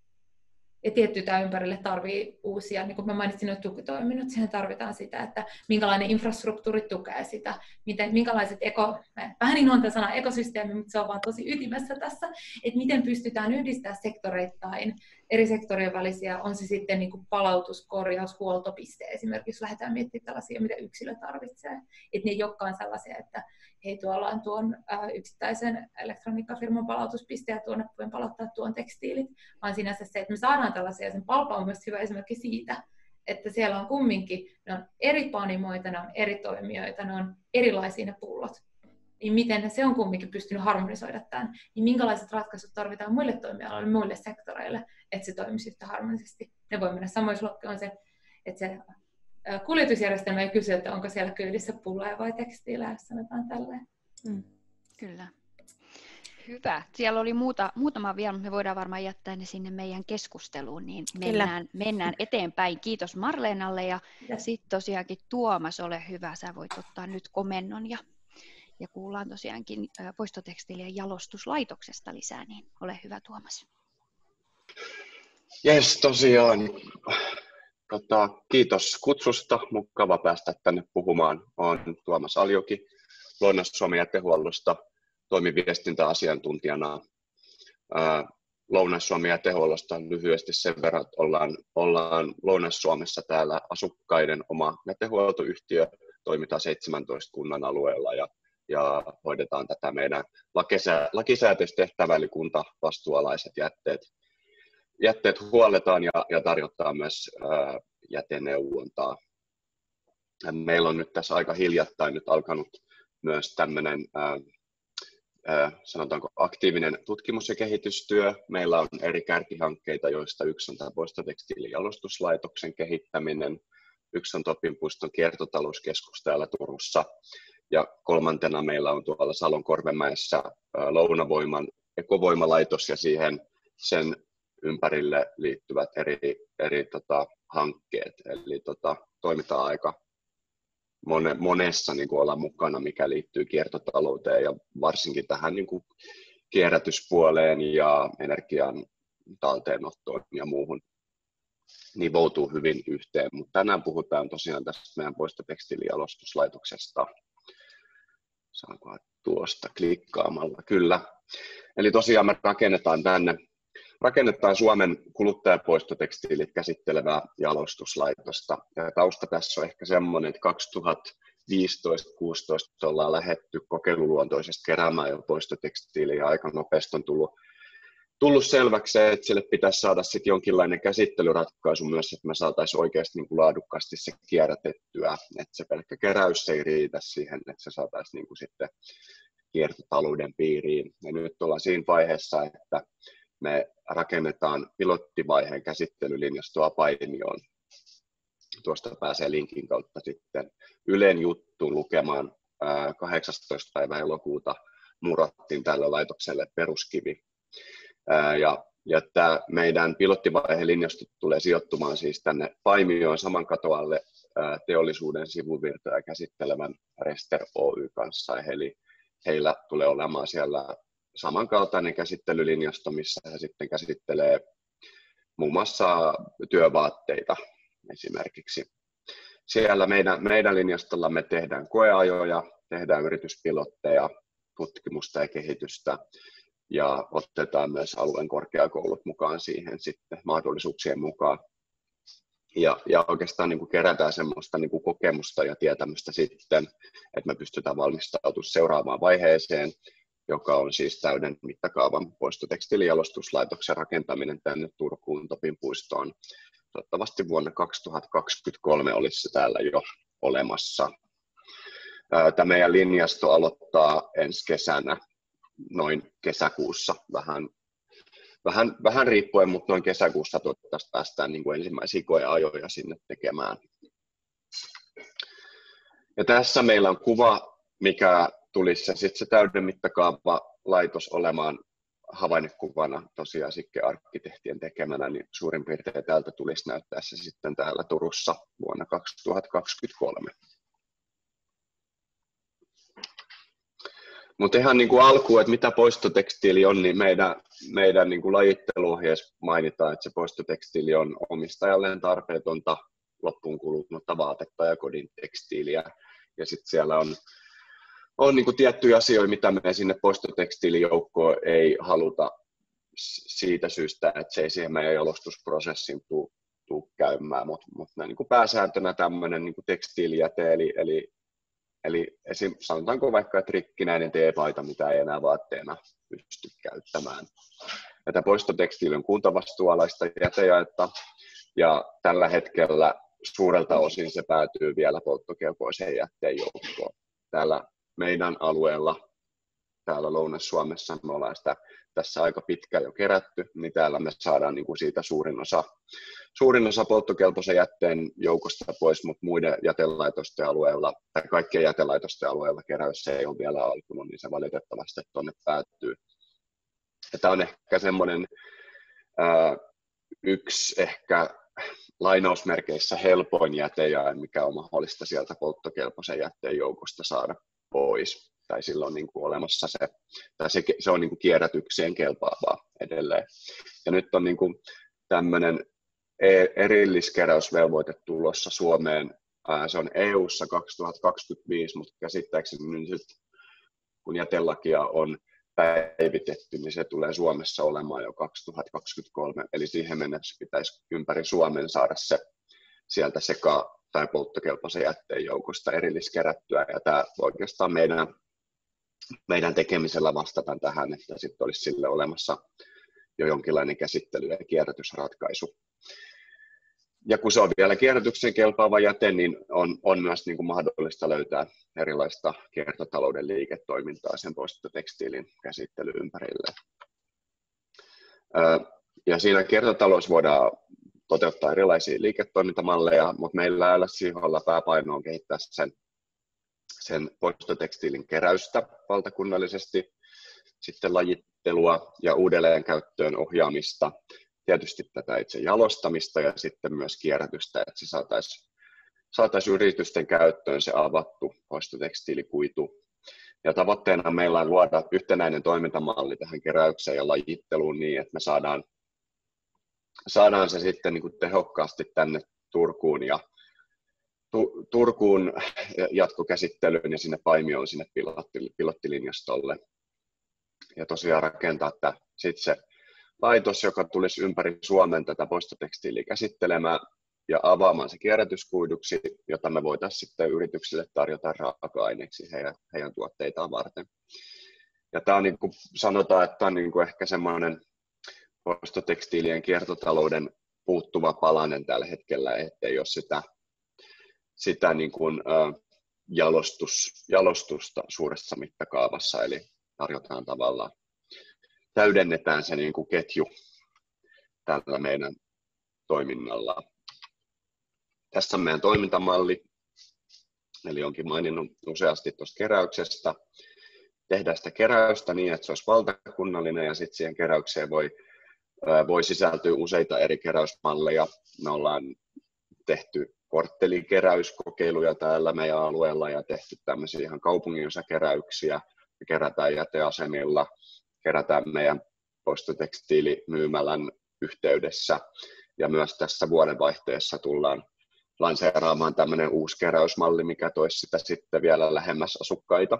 Ja tietty tämä ympärille tarvii uusia, niin kuin mä mainitsin nuo tukitoiminnot, siihen tarvitaan sitä, että minkälainen infrastruktuuri tukee sitä, miten, minkälaiset eko, vähän niin on tämä sana ekosysteemi, mutta se on vaan tosi ytimessä tässä, että miten pystytään yhdistämään sektoreittain eri sektorien välisiä, on se sitten niin kuin palautus, korjaus, huoltopiste esimerkiksi, lähdetään miettimään tällaisia, mitä yksilö tarvitsee, että ne ei olekaan sellaisia, että hei, tuolla on tuon äh, yksittäisen elektroniikkafirman palautuspiste ja tuonne voin palauttaa tuon tekstiilit, vaan sinänsä se, että me saadaan tällaisia, sen Palpa on myös hyvä esimerkki siitä, että siellä on kumminkin, ne on eri panimoita, ne on eri toimijoita, ne on erilaisia ne pullot, niin miten se on kumminkin pystynyt harmonisoida tämän, niin minkälaiset ratkaisut tarvitaan muille toimialoille, muille sektoreille, että se toimisi yhtä harmonisesti. Ne voi mennä samoissa loppuun se, että se kuljetusjärjestelmä ei kysy, että onko siellä kyydissä pulloja vai tekstiilejä, jos sanotaan tälleen. Mm. Kyllä. Hyvä. Siellä oli muuta, muutama vielä, mutta me voidaan varmaan jättää ne sinne meidän keskusteluun, niin mennään, mennään eteenpäin. Kiitos Marleenalle ja, ja. sitten tosiaankin Tuomas, ole hyvä, sä voit ottaa nyt komennon ja, ja kuullaan tosiaankin poistotekstiilien jalostuslaitoksesta lisää, niin ole hyvä Tuomas. Jes, tosiaan. Tota, kiitos kutsusta. Mukava päästä tänne puhumaan. Olen Tuomas Aljoki Lounais-Suomen jätehuollosta toimiviestintäasiantuntijana. Lounais-Suomen jätehuollosta lyhyesti sen verran, että ollaan, ollaan Lounais-Suomessa täällä asukkaiden oma jätehuoltoyhtiö. Toimitaan seitsemäntoista kunnan alueella ja, ja hoidetaan tätä meidän lakisä, lakisääteistehtävää, eli kuntavastuualaiset jätteet. Jätteet huolletaan ja, ja tarjotaan myös ää, jäteneuvontaa. Ja meillä on nyt tässä aika hiljattain nyt alkanut myös tämmöinen ää, sanotaanko aktiivinen tutkimus- ja kehitystyö. Meillä on eri kärkihankkeita, joista yksi on tämä poistotekstiilin jalostuslaitoksen kehittäminen, yksi on Topinpuiston kiertotalouskeskus täällä Turussa, ja kolmantena meillä on tuolla Salon Korvemäessä Lounavoiman ekovoimalaitos ja siihen sen ympärille liittyvät eri, eri tota, hankkeet. Eli tota, toimitaan aika mone, monessa niin kuin ollaan mukana, mikä liittyy kiertotalouteen ja varsinkin tähän niin kuin kierrätyspuoleen ja energian talteenottoon ja muuhun nivoutuu hyvin yhteen. Mutta tänään puhutaan tosiaan tästä meidän poistotekstiilijalostuslaitoksesta. Saanko tuosta klikkaamalla? Kyllä. Eli tosiaan me rakennetaan tänne, rakennetaan Suomen kuluttajapoistotekstiilit käsittelevää jalostuslaitosta. Ja tausta tässä on ehkä semmoinen, että kaksituhattaviisitoista kuusitoista ollaan lähdetty kokeiluluontoisesti keräämään jo poistotekstiiliä ja aika nopeasti on tullut, tullut selväksi, että sille pitäisi saada sitten jonkinlainen käsittelyratkaisu myös, että me saataisiin oikeasti niin kuin laadukkaasti se kierrätettyä, että se pelkkä keräys ei riitä siihen, että se saataisiin niin kuin sitten kiertotalouden piiriin. Ja nyt ollaan siinä vaiheessa, että me rakennetaan pilottivaiheen käsittelylinjastoa Paimioon. Tuosta pääsee linkin kautta sitten Ylen juttuun lukemaan. kahdeksastoista päivä elokuuta murattiin tälle laitokselle peruskivi. Ja, ja tämä meidän pilottivaiheen linjasto tulee sijoittumaan siis tänne Paimioon saman katoalle teollisuuden sivuvirtoja käsittelevän Rester Oy kanssa. Eli heillä tulee olemaan siellä samankaltainen käsittelylinjasto, missä he sitten käsittelee muun muassa työvaatteita esimerkiksi. Siellä meidän, meidän linjastolla me tehdään koeajoja, tehdään yrityspilotteja, tutkimusta ja kehitystä ja otetaan myös alueen korkeakoulut mukaan siihen sitten mahdollisuuksien mukaan. Ja, ja oikeastaan niin kuin kerätään semmoista niin kuin kokemusta ja tietämystä sitten, että me pystytään valmistautumaan seuraavaan vaiheeseen, joka on siis täyden mittakaavan poistotekstiilijalostuslaitoksen rakentaminen tänne Turkuun Topinpuistoon. Toivottavasti vuonna kaksituhattakaksikymmentäkolme olisi se täällä jo olemassa. Tämä meidän linjasto aloittaa ensi kesänä, noin kesäkuussa, vähän, vähän, vähän riippuen, mutta noin kesäkuussa toivottavasti päästään niin kuin ensimmäisiä koeajoja sinne tekemään. Ja tässä meillä on kuva, mikä tulisi se, sit se täyden mittakaava laitos olemaan havainnekuvana tosiaan Sikke-arkkitehtien tekemänä, niin suurin piirtein täältä tulisi näyttää se sitten täällä Turussa vuonna kaksituhattakaksikymmentäkolme. Mutta ihan niin kuin alkuun, että mitä poistotekstiili on, niin meidän, meidän niin kuin lajitteluohjeessa mainitaan, että se poistotekstiili on omistajalleen tarpeetonta, loppuun kulunutta vaatetta ja kodin tekstiiliä. Ja sitten siellä on On niin kuin tiettyjä asioita, mitä me sinne poistotekstiilijoukkoon ei haluta siitä syystä, että se ei siihen meidän jalostusprosessin tule tuu käymään, mutta mut niin kuin pääsääntönä tämmöinen niin kuin tekstiilijäte, eli, eli, eli esim, sanotaanko vaikka, että rikkinäinen teepaita, mitä ei enää vaatteena pysty käyttämään. Ja tämä poistotekstiili on kuntavastuualaista jätejaetta, ja tällä hetkellä suurelta osin se päätyy vielä polttokelpoiseen jätteen joukkoon. Täällä meidän alueella, täällä Lounais-Suomessa, me ollaan sitä tässä aika pitkään jo kerätty, niin täällä me saadaan niin kuin siitä suurin osa, suurin osa polttokelpoisen jätteen joukosta pois, mutta muiden jätelaitosten alueella, tai kaikkien jätelaitosten alueella keräys ei ole vielä alkunut, niin se valitettavasti tuonne päättyy. Ja tämä on ehkä semmoinen ää, yksi ehkä lainausmerkeissä helpoin jätejae, mikä on mahdollista sieltä polttokelpoisen jätteen joukosta saada pois, tai sillä on niin kuin olemassa se, tai se, se on niin kuin kierrätykseen kelpaavaa edelleen. Ja nyt on niin kuin tämmöinen erilliskeräysvelvoite tulossa Suomeen, ää, se on E U:ssa kaksituhattakaksikymmentäviisi, mutta käsittääkseni nyt kun jätelakia on päivitetty, niin se tulee Suomessa olemaan jo kaksituhattakaksikymmentäkolme, eli siihen mennessä pitäisi ympäri Suomen saada se sieltä seka- tai polttokelpoisen jätteen joukosta erilliskerättyä, ja tämä oikeastaan meidän, meidän tekemisellä vastataan tähän, että sitten olisi sille olemassa jo jonkinlainen käsittely- ja kierrätysratkaisu. ja kun se on vielä kierrätykseen kelpaava jäte, niin on, on myös niin kuin mahdollista löytää erilaista kiertotalouden liiketoimintaa sen poistotekstiilin käsittelyn ympärille. Ja siinä kiertotalous voidaan toteuttaa erilaisia liiketoimintamalleja, mutta meillä L S I-holla pääpaino on kehittää sen, sen poistotekstiilin keräystä valtakunnallisesti, sitten lajittelua ja uudelleenkäyttöön ohjaamista, tietysti tätä itse jalostamista ja sitten myös kierrätystä, että se saataisiin saatais yritysten käyttöön se avattu poistotekstiilikuitu. Ja tavoitteena meillä on luoda yhtenäinen toimintamalli tähän keräykseen ja lajitteluun niin, että me saadaan, saadaan se sitten niin kuin tehokkaasti tänne Turkuun ja tu, Turkuun jatkokäsittelyyn ja sinne Paimioon sinne pilotti, pilottilinjastolle. Ja tosiaan rakentaa tämä sitten se laitos, joka tulisi ympäri Suomen tätä poistotekstiiliä käsittelemään ja avaamaan se kierrätyskuiduksi, jota me voitaisiin sitten yrityksille tarjota raaka-aineeksi heidän, heidän tuotteitaan varten. Ja tämä on niin kuin sanotaan, että tämä on niin kuin ehkä semmoinen poistotekstiilien kiertotalouden puuttuva palanen tällä hetkellä, ettei ole sitä, sitä niin kuin, äh, jalostus, jalostusta suuressa mittakaavassa, eli tarjotaan tavallaan, täydennetään se niin kuin ketju tällä meidän toiminnalla. Tässä on meidän toimintamalli, eli onkin maininnut useasti tuosta keräyksestä. Tehdään sitä keräystä niin, että se olisi valtakunnallinen ja sitten siihen keräykseen voi, voi sisältyä useita eri keräysmalleja. Me ollaan tehty korttelikeräyskokeiluja täällä meidän alueella ja tehty tämmöisiä ihan kaupunginosakeräyksiä. Me kerätään jäteasemilla, kerätään meidän poistotekstiilimyymälän yhteydessä ja myös tässä vuodenvaihteessa tullaan lanseeraamaan tämmöinen uusi keräysmalli, mikä toisi sitä sitten vielä lähemmäs asukkaita.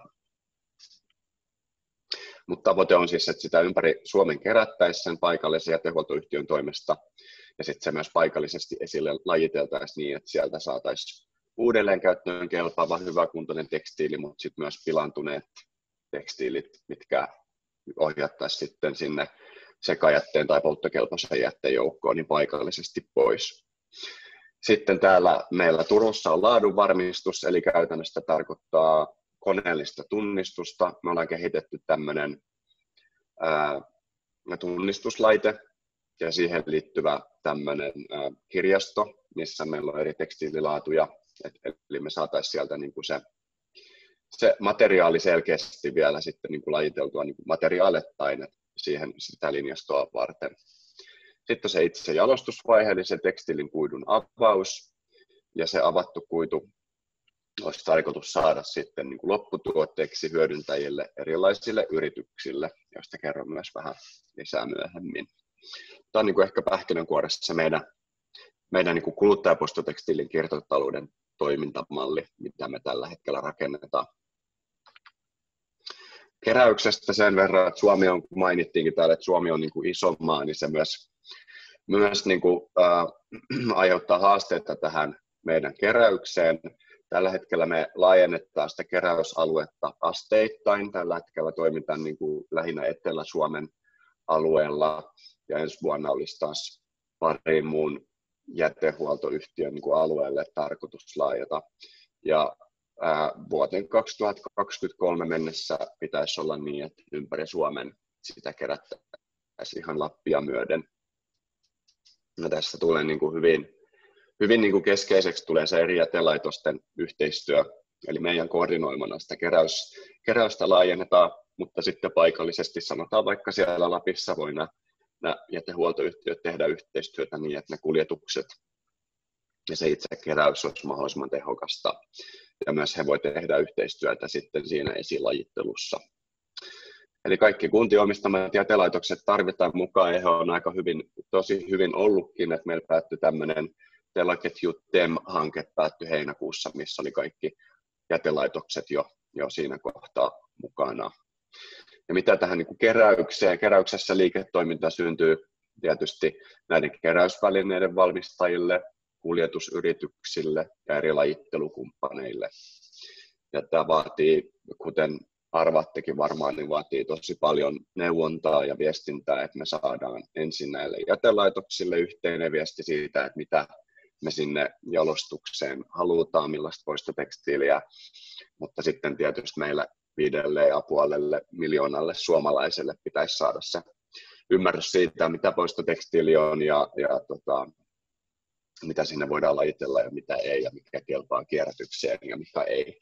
Mutta tavoite on siis, että sitä ympäri Suomen kerättäisiin sen paikallisen jätehuoltoyhtiön toimesta ja sitten se myös paikallisesti esille lajiteltaisiin niin, että sieltä saataisiin uudelleen käyttöön kelpaava hyväkuntoinen tekstiili, mutta sitten myös pilaantuneet tekstiilit, mitkä ohjattaisiin sitten sinne sekajätteen tai polttokelpoisen jätteen joukkoon niin paikallisesti pois. Sitten täällä meillä Turussa on laadunvarmistus, eli käytännössä tarkoittaa koneellista tunnistusta. Me ollaan kehitetty tämmöinen ää, tunnistuslaite ja siihen liittyvä tämmöinen ää, kirjasto, missä meillä on eri tekstiililaatuja, et, eli me saataisiin sieltä niin kuin se, se materiaali selkeästi vielä sitten niin kuin lajiteltua niin kuin materiaalettain siihen sitä linjastoa varten. Sitten se itse jalostusvaihe, eli se tekstiilin kuidun avaus, ja se avattu kuitu olisi tarkoitus saada sitten niin kuin lopputuotteeksi hyödyntäjille erilaisille yrityksille, joista kerron myös vähän lisää myöhemmin. Tämä on niin kuin ehkä pähkinänkuoressa se meidän, meidän niin kuin kuluttajapostotekstiilin kiertotalouden toimintamalli, mitä me tällä hetkellä rakennetaan. Keräyksestä sen verran, että Suomi on, kun mainittiinkin täällä, että Suomi on niin kuin iso maa, niin se myös, myös niin kuin, äh, aiheuttaa haasteita tähän meidän keräykseen. Tällä hetkellä me laajennetaan sitä keräysaluetta asteittain. Tällä hetkellä toimitaan niin kuin lähinnä Etelä-Suomen alueella ja ensi vuonna olisi taas parin muun jätehuoltoyhtiön niin kuin alueelle tarkoitus laajata. Ja ää, vuoteen kaksituhattakaksikymmentäkolme mennessä pitäisi olla niin, että ympäri Suomen sitä kerättäisiin ihan Lappia myöden. Ja tässä tulee niin kuin hyvin, hyvin niin kuin keskeiseksi tulee se eri jätelaitosten yhteistyö, eli meidän koordinoimana sitä keräys, keräystä laajennetaan, mutta sitten paikallisesti sanotaan vaikka siellä Lapissa voi nämä, nämä jätehuoltoyhtiöt tehdä yhteistyötä niin, että ne kuljetukset ja se itse keräys olisi mahdollisimman tehokasta. Ja myös he voi tehdä yhteistyötä sitten siinä esilajittelussa. Eli kaikki kuntien omistamat jätelaitokset tarvitaan mukaan, ja he on aika hyvin, tosi hyvin ollutkin, että meillä päättyi tämmöinen telaketju T E M-hanke päättyi heinäkuussa, missä oli kaikki jätelaitokset jo, jo siinä kohtaa mukana. Ja mitä tähän niin kuin keräykseen, keräyksessä liiketoiminta syntyy tietysti näiden keräysvälineiden valmistajille, kuljetusyrityksille ja eri lajittelukumppaneille. Ja tämä vaatii, kuten arvattekin varmaan, niin vaatii tosi paljon neuvontaa ja viestintää, että me saadaan ensin näille jätelaitoksille yhteinen viesti siitä, että mitä, me sinne jalostukseen halutaan, millaista poistotekstiiliä, mutta sitten tietysti meillä viidelle ja puolelle miljoonalle suomalaiselle pitäisi saada se ymmärrys siitä, mitä poistotekstiili on ja, ja tota, mitä sinne voidaan lajitella ja mitä ei ja mikä kelpaa kierrätykseen ja mikä ei.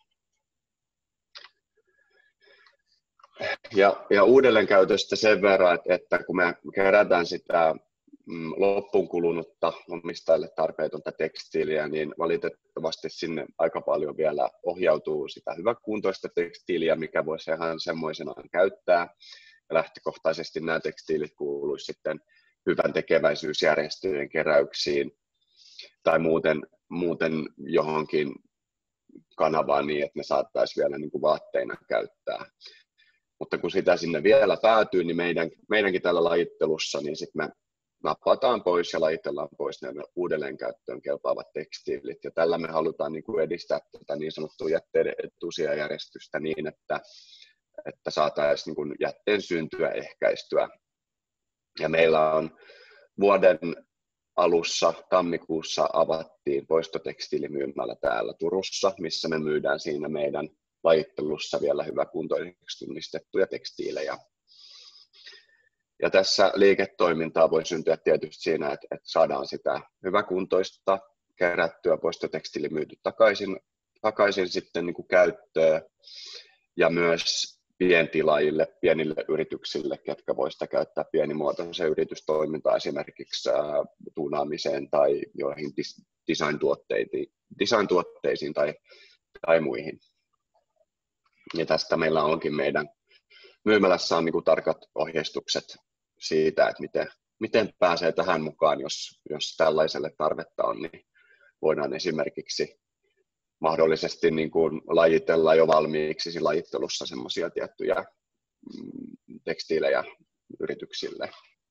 Ja, ja uudelleenkäytöstä sen verran, että, että kun me kerätään sitä mm, loppuun kulunutta omistajille tarpeetonta tekstiiliä, niin valitettavasti sinne aika paljon vielä ohjautuu sitä hyväkuntoista tekstiiliä, mikä voisi ihan semmoisenaan käyttää. Ja lähtökohtaisesti nämä tekstiilit kuuluisi sitten hyvän tekeväisyysjärjestöjen keräyksiin tai muuten, muuten johonkin kanavaan niin, että ne saataisiin vielä niin kuin vaatteina käyttää. Mutta kun sitä sinne vielä päätyy, niin meidän, meidänkin tällä lajittelussa, niin sitten me napataan pois ja lajitellaan pois nämä uudelleenkäyttöön kelpaavat tekstiilit. Ja tällä me halutaan niin kuin edistää tätä niin sanottua jätteiden etusijajärjestystä niin, että, että saataisiin niin kuin jätteen syntyä ehkäistyä. Ja meillä on vuoden alussa tammikuussa avattiin poistotekstiilimyymälä täällä Turussa, missä me myydään siinä meidän lajittelussa vielä hyväkuntoiseksi tunnistettuja tekstiilejä. Ja tässä liiketoimintaa voi syntyä tietysti siinä, että, että saadaan sitä hyväkuntoista kerättyä poistotekstiili myyty takaisin, takaisin sitten niin kuin käyttöön ja myös pientilaajille, pienille yrityksille, ketkä voivat sitä käyttää pienimuotoisen yritystoimintaan esimerkiksi äh, tuunaamiseen tai joihin dis- design-tuotteisiin, design-tuotteisiin tai, tai muihin. Ja tästä meillä onkin meidän myymälässä on niin kuin tarkat ohjeistukset siitä, että miten, miten pääsee tähän mukaan, jos, jos tällaiselle tarvetta on, niin voidaan esimerkiksi mahdollisesti niin kuin lajitella jo valmiiksi lajittelussa semmoisia tiettyjä tekstiilejä yrityksille.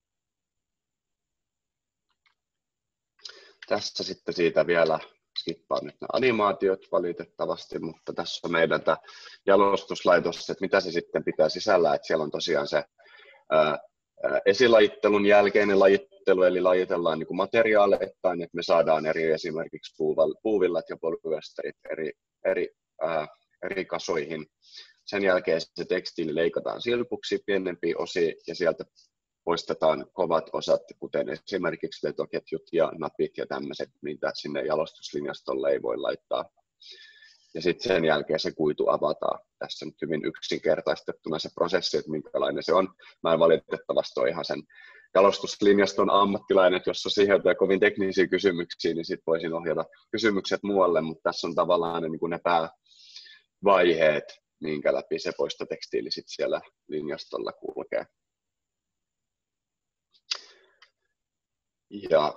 Tässä sitten siitä vielä skippaan nyt nämä animaatiot valitettavasti, mutta tässä on meidän tämä jalostuslaitos, että mitä se sitten pitää sisällä, että siellä on tosiaan se ää, esilajittelun jälkeinen lajittelu, eli lajitellaan niin kuin materiaaleittain, että me saadaan eri esimerkiksi puuvillat ja polyesterit eri, eri, ää, eri kasoihin. Sen jälkeen se tekstiili leikataan silpuksi pienempiin osiin ja sieltä poistetaan kovat osat, kuten esimerkiksi vetoketjut ja napit ja tämmöiset, mitä sinne jalostuslinjastolle ei voi laittaa. Ja sitten sen jälkeen se kuitu avataan. Tässä nyt hyvin yksinkertaistettuna se prosessi, että minkälainen se on. Mä en valitettavasti ole ihan sen jalostuslinjaston ammattilainen, että jos on siihen jotain kovin teknisiä kysymyksiä, niin sitten voisin ohjata kysymykset muualle, mutta tässä on tavallaan ne, niin kuin ne päävaiheet, minkä läpi se poistotekstiili sitten siellä linjastolla kulkee. Ja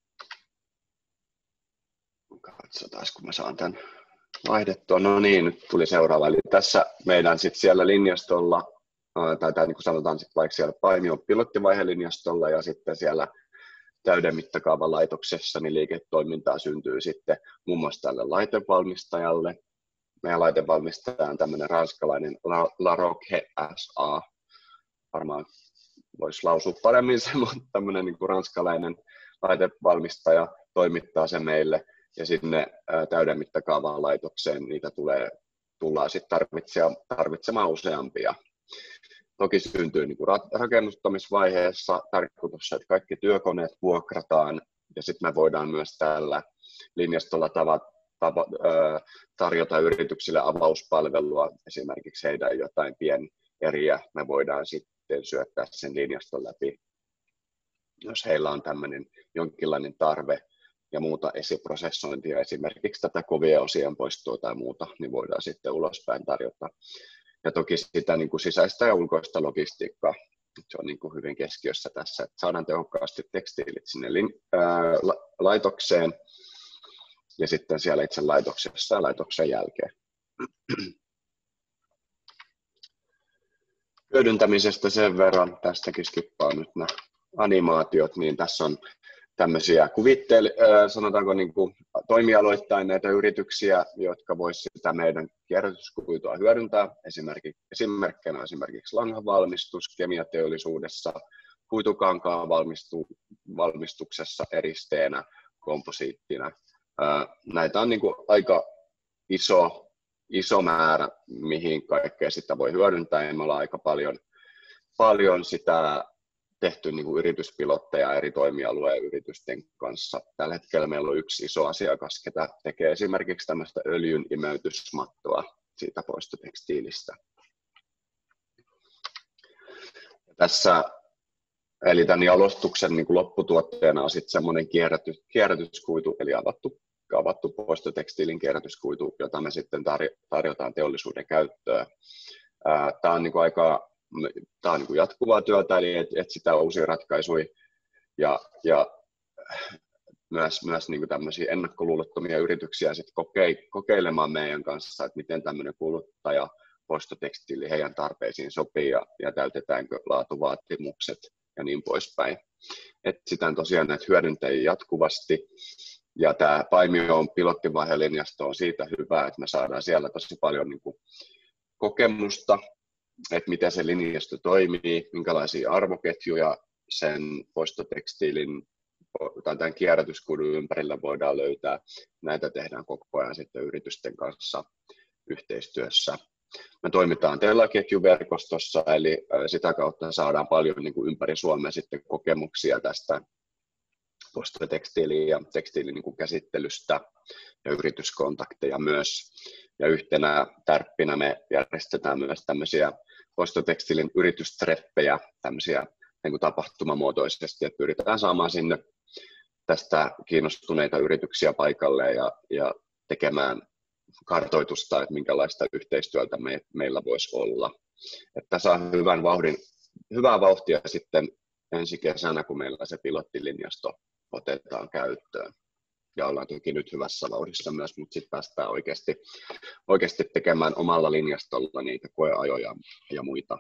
katsotaan, kun mä saan tämän vaihdettua. No niin, nyt tuli seuraava. Eli tässä meidän sitten siellä linjastolla, tai, tai niin kuin sanotaan sitten vaikka siellä Paimion pilottivaihelinjastolla ja sitten siellä täyden mittakaavan laitoksessa, niin liiketoimintaa syntyy sitten muun muassa tälle laitevalmistajalle. Meidän laitevalmistaja on tämmöinen ranskalainen La, La Roque S A. Varmaan voisi lausua paremmin se, mutta tämmöinen niin kuin ranskalainen laitevalmistaja toimittaa se meille ja sinne täyden mittakaavaan laitokseen niitä tulee, tullaan sitten tarvitsemaan useampia. Toki syntyy niin kuin rakennuttamisvaiheessa tarkoitus, että kaikki työkoneet vuokrataan ja sitten me voidaan myös tällä linjastolla tavat, tava, tarjota yrityksille avauspalvelua, esimerkiksi heidän jotain pieneriä me voidaan sitten syöttää sen linjaston läpi, jos heillä on tämmöinen jonkinlainen tarve ja muuta esiprosessointia, esimerkiksi tätä kovien osien poistoa tai muuta, niin voidaan sitten ulospäin tarjota. Ja toki sitä niin kuin sisäistä ja ulkoista logistiikkaa, se on niin kuin hyvin keskiössä tässä, että saadaan tehokkaasti tekstiilit sinne ää, laitokseen ja sitten siellä itse laitoksessa ja laitoksen jälkeen. Hyödyntämisestä sen verran, tästäkin skippaan nyt nämä animaatiot, niin tässä on tämmöisiä kuvittele- sanotaanko niin kuin toimialoittain näitä yrityksiä, jotka voisivat sitä meidän kierrätyskuitua hyödyntää. Esimerkiksi, esimerkkinä esimerkiksi langavalmistus kemiateollisuudessa, kuitukankaan valmistu, valmistuksessa eristeenä, komposiittina. Näitä on niin kuin aika iso, iso määrä, mihin kaikkea sitä voi hyödyntää, ja me ollaan aika paljon, paljon sitä tehty niin kuin yrityspilotteja eri toimialueen yritysten kanssa. Tällä hetkellä meillä on yksi iso asiakas, joka tekee esimerkiksi tämmöistä öljyn imeytysmattoa siitä poistotekstiilistä. Tässä, eli tämän jalostuksen niin kuin lopputuotteena on sitten semmoinen kierrätys, kierrätyskuitu, eli avattu, avattu poistotekstiilin kierrätyskuitu, jota me sitten tarjotaan teollisuuden käyttöön. Tämä on niin kuin aika Tämä on niin kuin jatkuvaa työtä, eli etsitään uusia ratkaisuja ja, ja myös, myös niin kuin tämmöisiä ennakkoluulottomia yrityksiä sit kokeilemaan meidän kanssa, että miten tämmöinen kuluttaja poistotekstiili heidän tarpeisiin sopii ja, ja täytetäänkö laatuvaatimukset ja niin poispäin. Etsitään tosiaan näitä hyödyntäjiä jatkuvasti, ja tämä Paimioon pilottivaiheen linjasto on siitä hyvä, että me saadaan siellä tosi paljon niin kuin kokemusta, että miten se linjasto toimii, minkälaisia arvoketjuja sen poistotekstiilin tai tämän kierrätyskuidun ympärillä voidaan löytää. Näitä tehdään koko ajan sitten yritysten kanssa yhteistyössä. Me toimitaan telaketjuverkostossa, eli sitä kautta saadaan paljon niin kuin ympäri Suomea sitten kokemuksia tästä poistotekstiilin ja tekstiilin niin kuin käsittelystä ja yrityskontakteja myös. Ja yhtenä tärppinä me järjestetään myös tämmöisiä poistotekstiilin yritystreffejä, tämmöisiä niin kuin tapahtumamuotoisesti, että pyritään saamaan sinne tästä kiinnostuneita yrityksiä paikalle ja, ja tekemään kartoitusta, että minkälaista yhteistyötä me, meillä voisi olla. Että saa hyvän vauhdin, hyvää vauhtia sitten ensi kesänä, kun meillä se pilottilinjasto otetaan käyttöön. Ja ollaan toki nyt hyvässä vauhdissa myös, mutta sitten päästään oikeasti, oikeasti tekemään omalla linjastolla niitä koeajoja ja muita.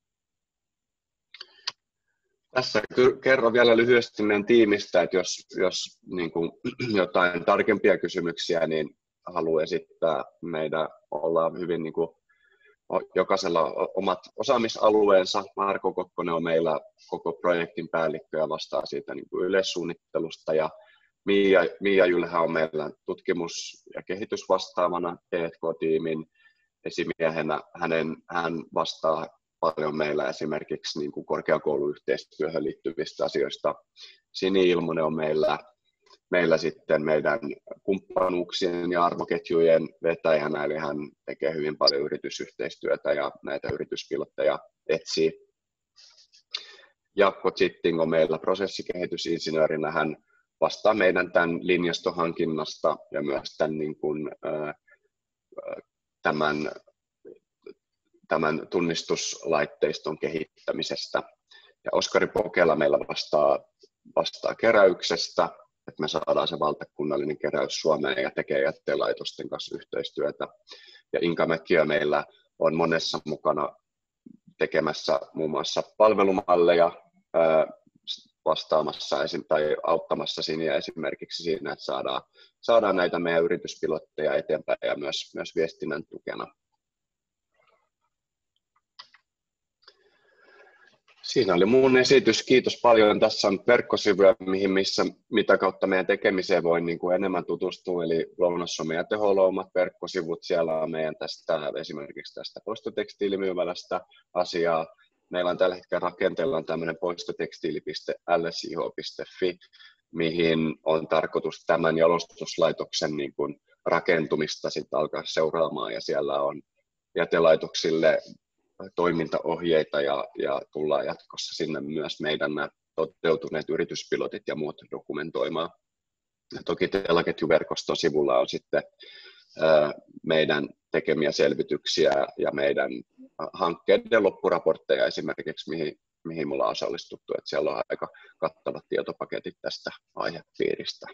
Tässä kerron vielä lyhyesti meidän tiimistä, että jos, jos niin kuin jotain tarkempia kysymyksiä, niin haluan esittää. Meidän ollaan hyvin niin kuin, jokaisella omat osaamisalueensa. Marko Kokkonen on meillä koko projektin päällikkö ja vastaa siitä niin kuin yleissuunnittelusta, ja Miia, Miia Jylhä on meillä tutkimus- ja kehitysvastaavana T and K-tiimin esimiehenä. Hänen, hän vastaa paljon meillä esimerkiksi niin kuin korkeakouluyhteistyöhön liittyvistä asioista. Sini Ilmonen on meillä, meillä sitten meidän kumppanuuksien ja arvoketjujen vetäjänä, eli hän tekee hyvin paljon yritysyhteistyötä ja näitä yrityspilotteja etsii. Jakko Zitting on meillä prosessikehitysinsinöörinä. Hän vastaa meidän tämän linjastohankinnasta ja myös tämän, niin kuin, tämän, tämän tunnistuslaitteiston kehittämisestä. Ja Oskari Pokela meillä vastaa, vastaa keräyksestä, että me saadaan se valtakunnallinen keräys Suomeen ja tekee jätteenlaitosten kanssa yhteistyötä. Ja Inka Mäkiö meillä on monessa mukana tekemässä muun muassa palvelumalleja, vastaamassa tai auttamassa Siniä esimerkiksi siinä, että saadaan, saadaan näitä meidän yrityspilotteja eteenpäin ja myös, myös viestinnän tukena. Siinä oli mun esitys. Kiitos paljon. Tässä on verkkosivuja, mihin, missä, mitä kautta meidän tekemiseen voi niin kuin enemmän tutustua. Eli Lounais-Suomen jätehuollon omat verkkosivut. Siellä on meidän tästä, esimerkiksi tästä poistotekstiilimyyvälästä asiaa. Meillä on tällä hetkellä rakenteella tämmöinen poistotekstiili piste l s i h piste f i, mihin on tarkoitus tämän jalostuslaitoksen niin kuin rakentumista sitten alkaa seuraamaan. Ja siellä on jätelaitoksille toimintaohjeita ja, ja tullaan jatkossa sinne myös meidän nämä toteutuneet yrityspilotit ja muut dokumentoimaan. Ja toki telaketjuverkoston sivulla on sitten ää, meidän tekemiä selvityksiä ja meidän hankkeiden loppuraportteja esimerkiksi, mihin, mihin mulla on osallistuttu. Että siellä on aika kattavat tietopaketit tästä aihepiiristä.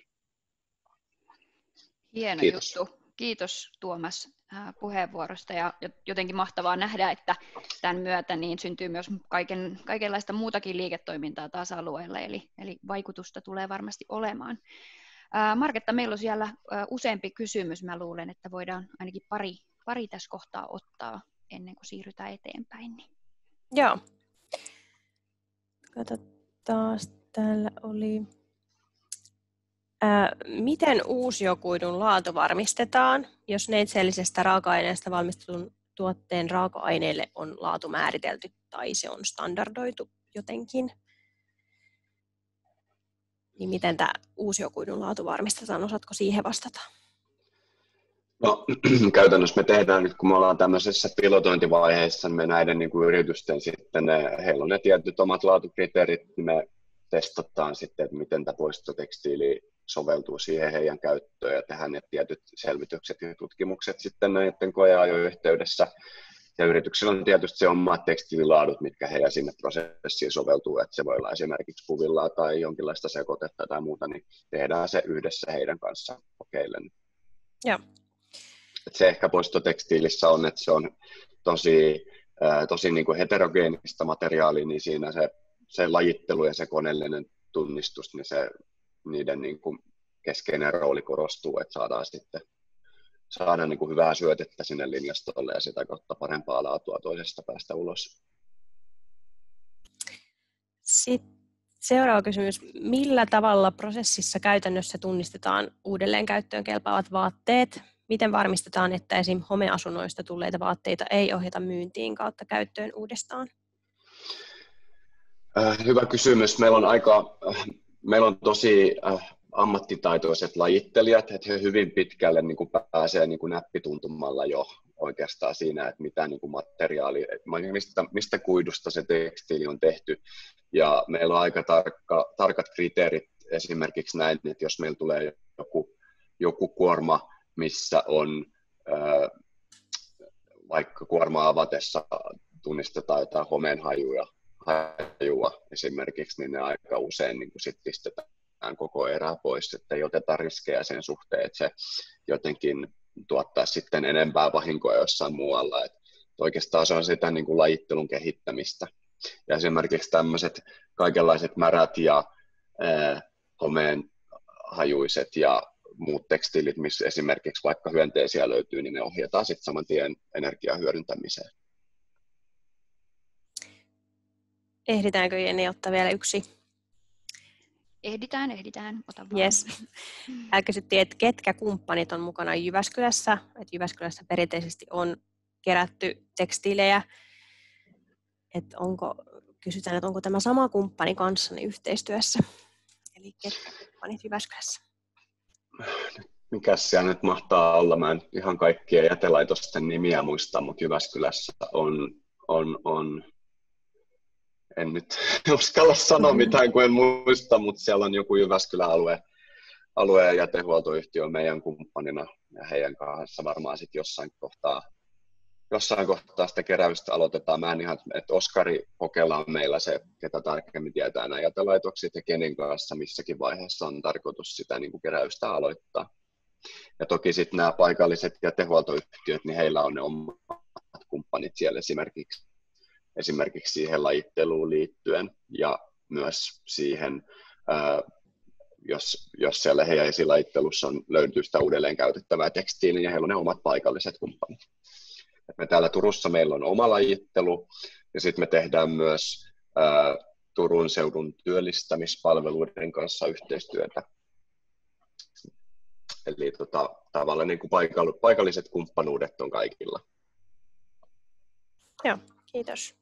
Hieno Kiitos. juttu. Kiitos Tuomas puheenvuorosta, ja jotenkin mahtavaa nähdä, että tämän myötä niin syntyy myös kaiken, kaikenlaista muutakin liiketoimintaa taas alueella, eli, eli vaikutusta tulee varmasti olemaan. Marketta, meillä on siellä useampi kysymys. Mä luulen, että voidaan ainakin pari, pari tässä kohtaa ottaa ennen kuin siirrytään eteenpäin. Niin. Joo. Katsotaan, täällä oli Miten uusiokuidun laatu varmistetaan, jos neitseellisestä raaka-aineesta valmistetun tuotteen raaka-aineelle on laatu määritelty tai se on standardoitu jotenkin? Niin miten tämä uusiokuidun laatu varmistetaan? Osaatko siihen vastata? No, käytännössä me tehdään nyt, kun me ollaan tämmöisessä pilotointivaiheessa, niin me näiden niin kuin yritysten sitten, ne, heillä on ne tietyt omat laatukriteerit, niin me testataan sitten, että miten tämä poistotekstiili soveltuu siihen heidän käyttöön ja tehdään ne tietyt selvitykset ja tutkimukset sitten näiden koeajoyhteydessä. Ja yrityksillä on tietysti se omat tekstiililaadut, mitkä heidän sinne prosessiin soveltuu, että se voi olla esimerkiksi puvillaa tai jonkinlaista sekoitetta tai muuta, niin tehdään se yhdessä heidän kanssaan kokeillen. Joo. Et se ehkä poistotekstiilissä on, että se on tosi, ää, tosi niin kuin heterogeenista materiaalia, niin siinä se, se lajittelu ja se koneellinen tunnistus, niin se, niiden niin kuin keskeinen rooli korostuu, että saadaan sitten saada niin kuin hyvää syötettä sinne linjastolle ja sitä kautta parempaa laatua toisesta päästä ulos. Sitten seuraava kysymys. Millä tavalla prosessissa käytännössä tunnistetaan uudelleen käyttöön kelpaavat vaatteet? Miten varmistetaan, että esim. Homeasunnoista tulleita vaatteita ei ohjata myyntiin kautta käyttöön uudestaan? Äh, hyvä kysymys. Meillä on, aika, äh, meillä on tosi äh, ammattitaitoiset lajittelijat, että he hyvin pitkälle niin kuin pääsee niin kuin näppituntumalla jo oikeastaan siinä, että mitä niin kuin materiaali, mistä, mistä kuidusta se tekstiili on tehty. Ja meillä on aika tarkka, tarkat kriteerit esimerkiksi näin, että jos meillä tulee joku, joku kuorma, missä on ää, vaikka kuorma avatessa tunnistetaan jotain homeenhajua hajua esimerkiksi, niin ne aika usein niin kuin sit pistetään koko erää pois, että ei oteta riskejä sen suhteen, että se jotenkin tuottaa sitten enempää vahinkoa jossain muualla. Et oikeastaan se on sitä niin kuin lajittelun kehittämistä. Ja esimerkiksi tämmöiset kaikenlaiset märät ja ää, homeen hajuiset ja muut tekstiilit, missä esimerkiksi vaikka hyönteisiä löytyy, niin ne ohjataan sitten saman tien energian hyödyntämiseen. Ehditäänkö Jenni ottaa vielä yksi? Ehditään, ehditään. Ota vaan. Yes. Hän kysyttiin, että ketkä kumppanit on mukana Jyväskylässä. Että Jyväskylässä perinteisesti on kerätty tekstiilejä. Että onko, kysytään, että onko tämä sama kumppani kanssani yhteistyössä. Eli ketkä kumppanit Jyväskylässä? Mikäs siellä nyt mahtaa olla? Mä en ihan kaikkien jätelaitosten nimiä muista, mutta Jyväskylässä on, on, on en nyt uskalla sanoa mitään, kun en muista, mutta siellä on joku Jyväskylän alue, alue- ja jätehuoltoyhtiö meidän kumppanina, ja heidän kanssa varmaan sitten jossain kohtaa, jossain kohtaa sitä keräystä aloitetaan. Mä en ihan, että Oskari Pokela on meillä se, ketä tarkemmin tietää nämä jätelaitokset, ja kenen kanssa missäkin vaiheessa on tarkoitus sitä niin kuin keräystä aloittaa. Ja toki sitten nämä paikalliset jätehuoltoyhtiöt, niin heillä on ne omat kumppanit siellä esimerkiksi. esimerkiksi siihen lajitteluun liittyen ja myös siihen, ää, jos, jos siellä heidän esilajittelussa on, löytyy sitä uudelleen käytettävää tekstiiliä, ja heillä on ne omat paikalliset kumppanit. Et me täällä Turussa meillä on oma lajittelu, ja sitten me tehdään myös ää, Turun seudun työllistämispalveluiden kanssa yhteistyötä. Eli tota, tavallaan niin kuin paikalliset kumppanuudet on kaikilla. Joo, kiitos.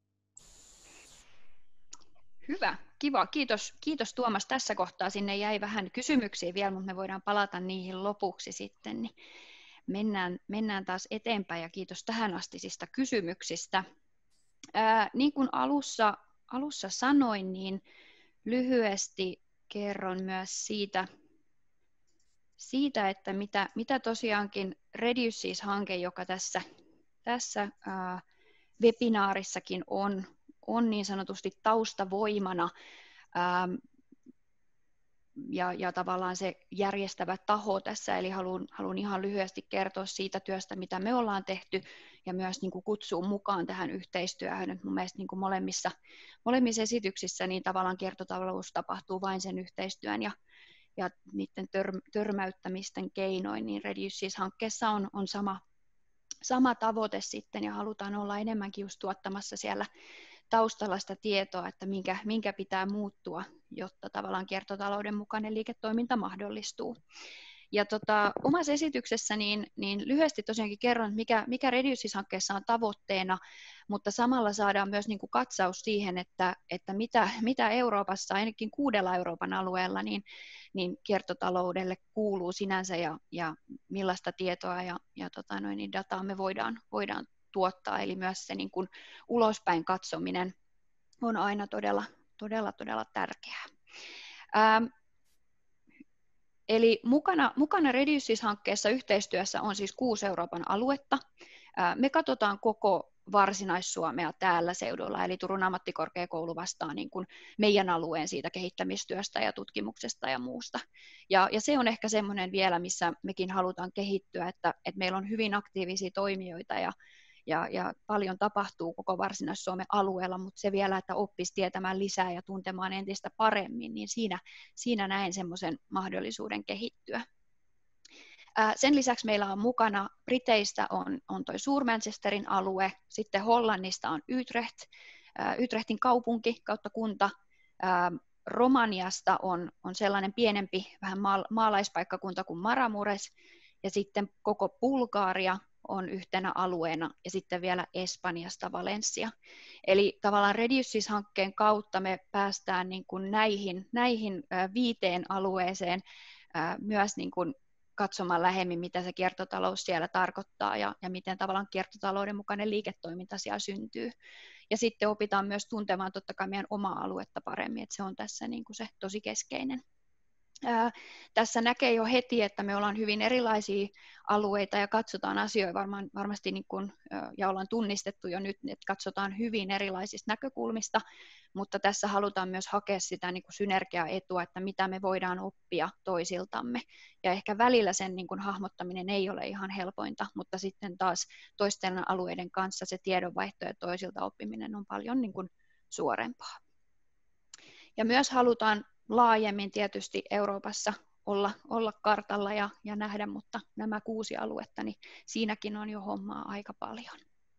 Hyvä, kiva. Kiitos, kiitos Tuomas tässä kohtaa. Sinne jäi vähän kysymyksiä vielä, mutta me voidaan palata niihin lopuksi sitten. Niin mennään, mennään taas eteenpäin ja kiitos tähän astisista kysymyksistä. Ää, niin kuin alussa, alussa sanoin, niin lyhyesti kerron myös siitä, siitä että mitä, mitä tosiaankin Reduce-hanke, joka tässä, tässä ää, webinaarissakin on, on niin sanotusti taustavoimana ähm, ja, ja tavallaan se järjestävä taho tässä, eli haluan, haluan ihan lyhyesti kertoa siitä työstä, mitä me ollaan tehty ja myös niin kuin kutsua mukaan tähän yhteistyöhön. Et mun mielestä niin kuin molemmissa, molemmissa esityksissä niin tavallaan kiertotalous tapahtuu vain sen yhteistyön ja, ja niiden tör, törmäyttämisten keinoin, niin Reduce-hankkeessa on, on sama, sama tavoite sitten ja halutaan olla enemmänkin just tuottamassa siellä taustalla sitä tietoa, että minkä, minkä pitää muuttua, jotta tavallaan kiertotalouden mukainen liiketoiminta mahdollistuu. Ja tota, omassa esityksessä niin, niin lyhyesti tosiaankin kerron, mikä, mikä Reduces-hankkeessa on tavoitteena, mutta samalla saadaan myös niin kuin katsaus siihen, että, että mitä, mitä Euroopassa, ainakin kuudella Euroopan alueella, niin, niin kiertotaloudelle kuuluu sinänsä ja, ja millaista tietoa ja, ja tota noin, niin dataa me voidaan, voidaan tuottaa. Eli myös se niin kuin ulospäin katsominen on aina todella, todella, todella tärkeää. Ähm, Eli mukana, mukana Reduces-hankkeessa yhteistyössä on siis kuusi Euroopan aluetta. Me katsotaan koko Varsinais-Suomea täällä seudulla, eli Turun ammattikorkeakoulu vastaa niin kuin meidän alueen siitä kehittämistyöstä ja tutkimuksesta ja muusta. Ja, ja se on ehkä semmoinen vielä, missä mekin halutaan kehittyä, että, että meillä on hyvin aktiivisia toimijoita ja, ja, ja paljon tapahtuu koko Varsinais-Suomen alueella, mutta se vielä, että oppisi tietämään lisää ja tuntemaan entistä paremmin, niin siinä, siinä näen semmoisen mahdollisuuden kehittyä. Sen lisäksi meillä on mukana Briteistä on, on toi Suur-Manchesterin alue, sitten Hollannista on Utrecht, Utrechtin kaupunki kautta kunta, Romaniasta on, on sellainen pienempi vähän maalaispaikkakunta kuin Maramures, ja sitten koko Bulgaria on yhtenä alueena, ja sitten vielä Espanjasta Valencia. Eli tavallaan Reduces-hankkeen kautta me päästään niin kuin näihin, näihin viiteen alueeseen myös niin kuin katsomaan lähemmin, mitä se kiertotalous siellä tarkoittaa ja, ja miten tavallaan kiertotalouden mukainen liiketoiminta siellä syntyy. Ja sitten opitaan myös tuntemaan totta kai meidän omaa aluetta paremmin, että se on tässä niin kuin se tosi keskeinen. Ää, tässä näkee jo heti, että me ollaan hyvin erilaisia alueita ja katsotaan asioita varmaan, varmasti niin kuin, ja ollaan tunnistettu jo nyt, että katsotaan hyvin erilaisista näkökulmista, mutta tässä halutaan myös hakea sitä niin kuin synergiaetua, että mitä me voidaan oppia toisiltamme. Ja ehkä välillä sen niin kuin hahmottaminen ei ole ihan helpointa, mutta sitten taas toisten alueiden kanssa se tiedonvaihto ja toisilta oppiminen on paljon niin kuin suorempaa. Ja myös halutaan laajemmin tietysti Euroopassa olla, olla kartalla ja, ja nähdä, mutta nämä kuusi aluetta, niin siinäkin on jo hommaa aika paljon.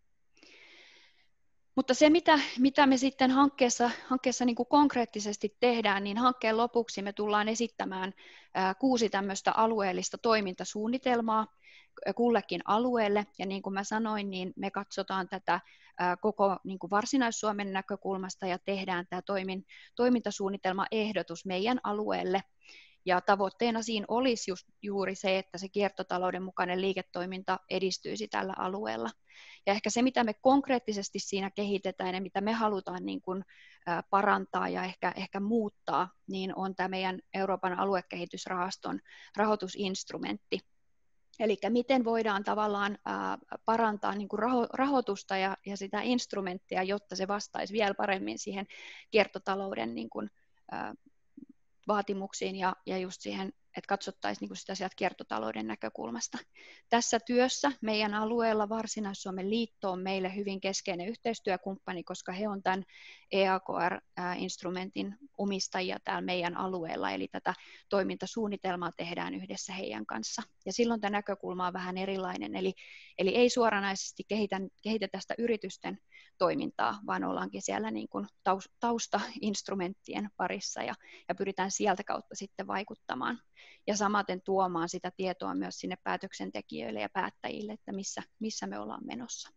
Mutta se, mitä, mitä me sitten hankkeessa, hankkeessa niin kuin konkreettisesti tehdään, niin hankkeen lopuksi me tullaan esittämään ää, kuusi tämmöistä alueellista toimintasuunnitelmaa kullekin alueelle. Ja niin kuin mä sanoin, niin me katsotaan tätä ää, koko niin kuin Varsinais-Suomen näkökulmasta ja tehdään tämä toimin, toimintasuunnitelmaehdotus meidän alueelle. Ja tavoitteena siinä olisi just juuri se, että se kiertotalouden mukainen liiketoiminta edistyisi tällä alueella. Ja ehkä se, mitä me konkreettisesti siinä kehitetään ja mitä me halutaan niin kuin parantaa ja ehkä, ehkä muuttaa, niin on tämä meidän Euroopan aluekehitysrahaston rahoitusinstrumentti. Eli miten voidaan tavallaan parantaa niin kuin rahoitusta ja, ja sitä instrumenttia, jotta se vastaisi vielä paremmin siihen kiertotalouden niin kuin, vaatimuksiin ja, ja just siihen, että katsottaisiin niin kuin sitä sieltä kiertotalouden näkökulmasta. Tässä työssä meidän alueella Varsinais-Suomen liitto on meille hyvin keskeinen yhteistyökumppani, koska he on tämän E A K R-instrumentin omistajia täällä meidän alueella, eli tätä toimintasuunnitelmaa tehdään yhdessä heidän kanssa. Ja silloin tämä näkökulma on vähän erilainen, eli, eli ei suoranaisesti kehitä, kehitetä sitä yritysten toimintaa, vaan ollaankin siellä niin kuin taustainstrumenttien parissa ja, ja pyritään sieltä kautta sitten vaikuttamaan. Ja samaten tuomaan sitä tietoa myös sinne päätöksentekijöille ja päättäjille, että missä, missä me ollaan menossa.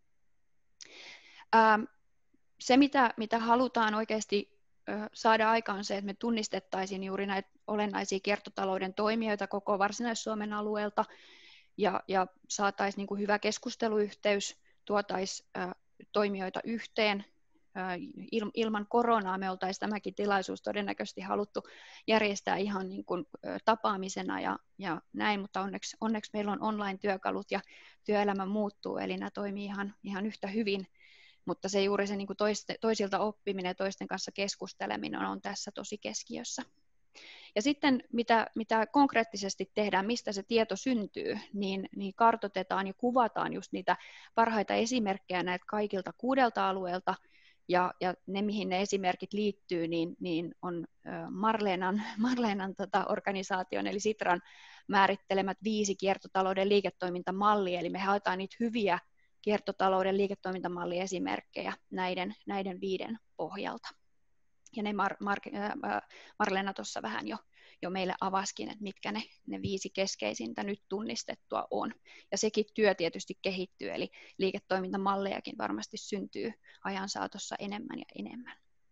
Ähm, se, mitä, mitä halutaan oikeasti ö, saada aikaan, on se, että me tunnistettaisiin juuri näitä olennaisia kiertotalouden toimijoita koko Varsinais-Suomen alueelta ja, ja saataisiin niin kuin hyvä keskusteluyhteys, tuotaisiin ö, toimijoita yhteen. Ilman koronaa me oltaisiin tämäkin tilaisuus todennäköisesti haluttu järjestää ihan niin kuin tapaamisena ja, ja näin, mutta onneksi, onneksi meillä on online-työkalut ja työelämä muuttuu, eli nämä toimii ihan, ihan yhtä hyvin, mutta se juuri se niin kuin toiste, toisilta oppiminen ja toisten kanssa keskusteleminen on tässä tosi keskiössä. Ja sitten mitä, mitä konkreettisesti tehdään, mistä se tieto syntyy, niin, niin kartoitetaan ja kuvataan just niitä parhaita esimerkkejä näitä kaikilta kuudelta alueelta, ja, ja ne, mihin ne esimerkit liittyy, niin, niin on Marleenan, Marleenan tota organisaation, eli Sitran määrittelemät viisi kiertotalouden liiketoimintamallia, eli me haetaan niitä hyviä kiertotalouden liiketoimintamalliesimerkkejä näiden, näiden viiden pohjalta. Ja ne Mar- Mar- äh, Marlena tuossa vähän jo, jo meille avaskin, että mitkä ne, ne viisi keskeisintä nyt tunnistettua on. Ja sekin työ tietysti kehittyy, eli liiketoimintamallejakin varmasti syntyy ajan saatossa enemmän ja enemmän.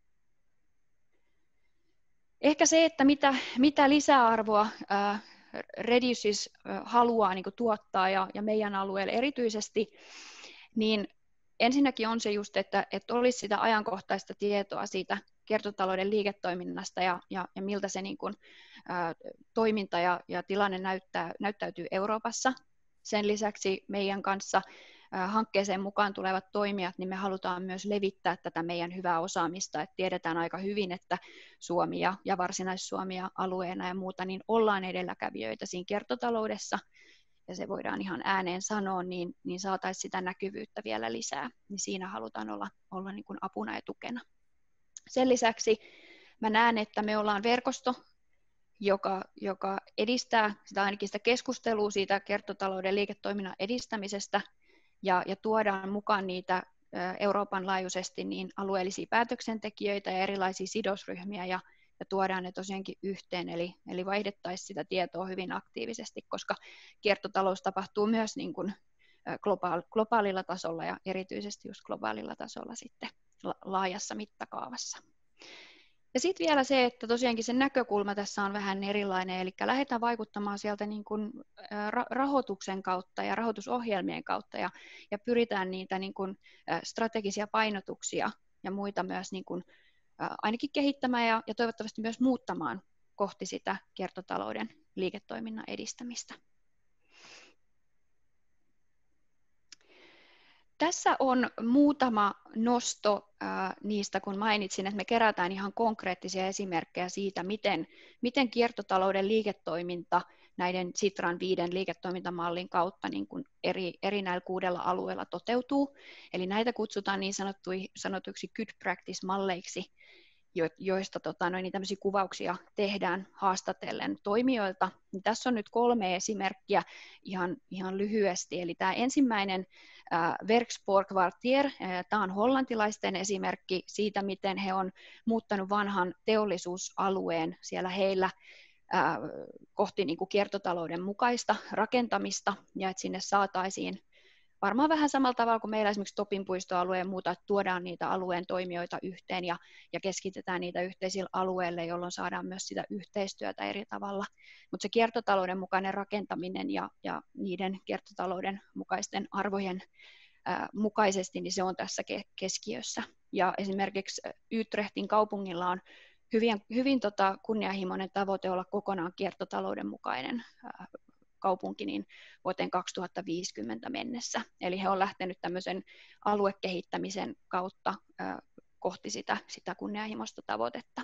Ehkä se, että mitä, mitä lisäarvoa äh, Reduces äh, haluaa niin kuin tuottaa ja, ja meidän alueelle erityisesti, niin ensinnäkin on se just, että, että olisi sitä ajankohtaista tietoa siitä kiertotalouden liiketoiminnasta ja, ja, ja miltä se niin kuin, ä, toiminta ja, ja tilanne näyttää, näyttäytyy Euroopassa. Sen lisäksi meidän kanssa ä, hankkeeseen mukaan tulevat toimijat, niin me halutaan myös levittää tätä meidän hyvää osaamista. Et tiedetään aika hyvin, että Suomi ja, ja Varsinais-Suomi ja alueena ja muuta, niin ollaan edelläkävijöitä siinä kiertotaloudessa. Ja se voidaan ihan ääneen sanoa, niin, niin saataisiin sitä näkyvyyttä vielä lisää. Niin siinä halutaan olla, olla niin kuin apuna ja tukena. Sen lisäksi mä näen, että me ollaan verkosto, joka, joka edistää sitä ainakin sitä keskustelua siitä kiertotalouden liiketoiminnan edistämisestä ja, ja tuodaan mukaan niitä Euroopan laajuisesti niin alueellisia päätöksentekijöitä ja erilaisia sidosryhmiä ja, ja tuodaan ne tosiaankin yhteen, eli, eli vaihdettaisiin sitä tietoa hyvin aktiivisesti, koska kiertotalous tapahtuu myös niin kuin globaalilla tasolla ja erityisesti just globaalilla tasolla sitten laajassa mittakaavassa. Ja sitten vielä se, että tosiaankin se näkökulma tässä on vähän erilainen, eli lähdetään vaikuttamaan sieltä niin kuin rahoituksen kautta ja rahoitusohjelmien kautta ja, ja pyritään niitä niin kuin strategisia painotuksia ja muita myös niin kuin ainakin kehittämään ja, ja toivottavasti myös muuttamaan kohti sitä kiertotalouden liiketoiminnan edistämistä. Tässä on muutama nosto äh, niistä, kun mainitsin, että me kerätään ihan konkreettisia esimerkkejä siitä, miten, miten kiertotalouden liiketoiminta näiden Sitran viiden liiketoimintamallin kautta niin kuin eri, eri näillä kuudella alueella toteutuu. Eli näitä kutsutaan niin sanotuiksi good practice-malleiksi, joista tota, noin, niin tämmöisiä kuvauksia tehdään haastatellen toimijoilta. Niin tässä on nyt kolme esimerkkiä ihan, ihan lyhyesti. Eli tämä ensimmäinen äh, Werkspoorkwartier, äh, tämä on hollantilaisten esimerkki siitä, miten he on muuttanut vanhan teollisuusalueen siellä heillä äh, kohti niin kuin kiertotalouden mukaista rakentamista, ja että sinne saataisiin varmaan vähän samalla tavalla kuin meillä esimerkiksi Topin puistoalue ja muuta, että tuodaan niitä alueen toimijoita yhteen ja, ja keskitetään niitä yhteisille alueille, jolloin saadaan myös sitä yhteistyötä eri tavalla. Mutta se kiertotalouden mukainen rakentaminen ja, ja niiden kiertotalouden mukaisten arvojen ää, mukaisesti, niin se on tässä keskiössä. Ja esimerkiksi Utrechtin kaupungilla on hyvin, hyvin tota kunnianhimoinen tavoite olla kokonaan kiertotalouden mukainen ää, kaupunki niin vuoteen kaksituhattaviisikymmentä mennessä. Eli he on lähtenyt tämmöisen aluekehittämisen kautta äh, kohti sitä, sitä kunnianhimoista tavoitetta.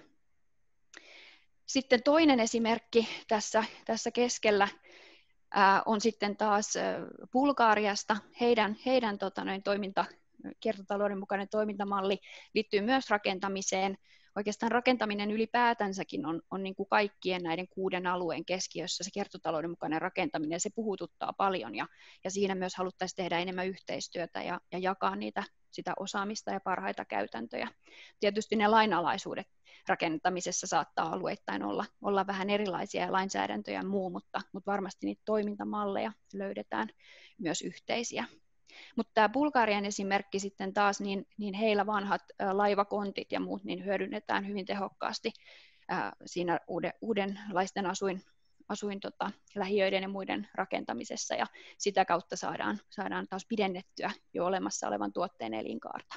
Sitten toinen esimerkki tässä, tässä keskellä äh, on sitten taas äh, Bulgariasta. Heidän, heidän tota, noin toiminta, kiertotalouden mukainen toimintamalli liittyy myös rakentamiseen. Oikeastaan rakentaminen ylipäätänsäkin on, on niin kuin kaikkien näiden kuuden alueen keskiössä. Se kiertotalouden mukainen rakentaminen, se puhututtaa paljon ja, ja siinä myös haluttaisiin tehdä enemmän yhteistyötä ja, ja jakaa niitä, sitä osaamista ja parhaita käytäntöjä. Tietysti ne lainalaisuudet rakentamisessa saattaa alueittain olla, olla vähän erilaisia ja lainsäädäntöjä ja muu, mutta, mutta varmasti niitä toimintamalleja löydetään myös yhteisiä. Mutta tämä Bulgarian esimerkki sitten taas, niin, niin heillä vanhat ä, laivakontit ja muut niin hyödynnetään hyvin tehokkaasti ä, siinä uuden, uudenlaisten asuin, asuin tota, lähiöiden ja muiden rakentamisessa ja sitä kautta saadaan, saadaan taas pidennettyä jo olemassa olevan tuotteen elinkaarta.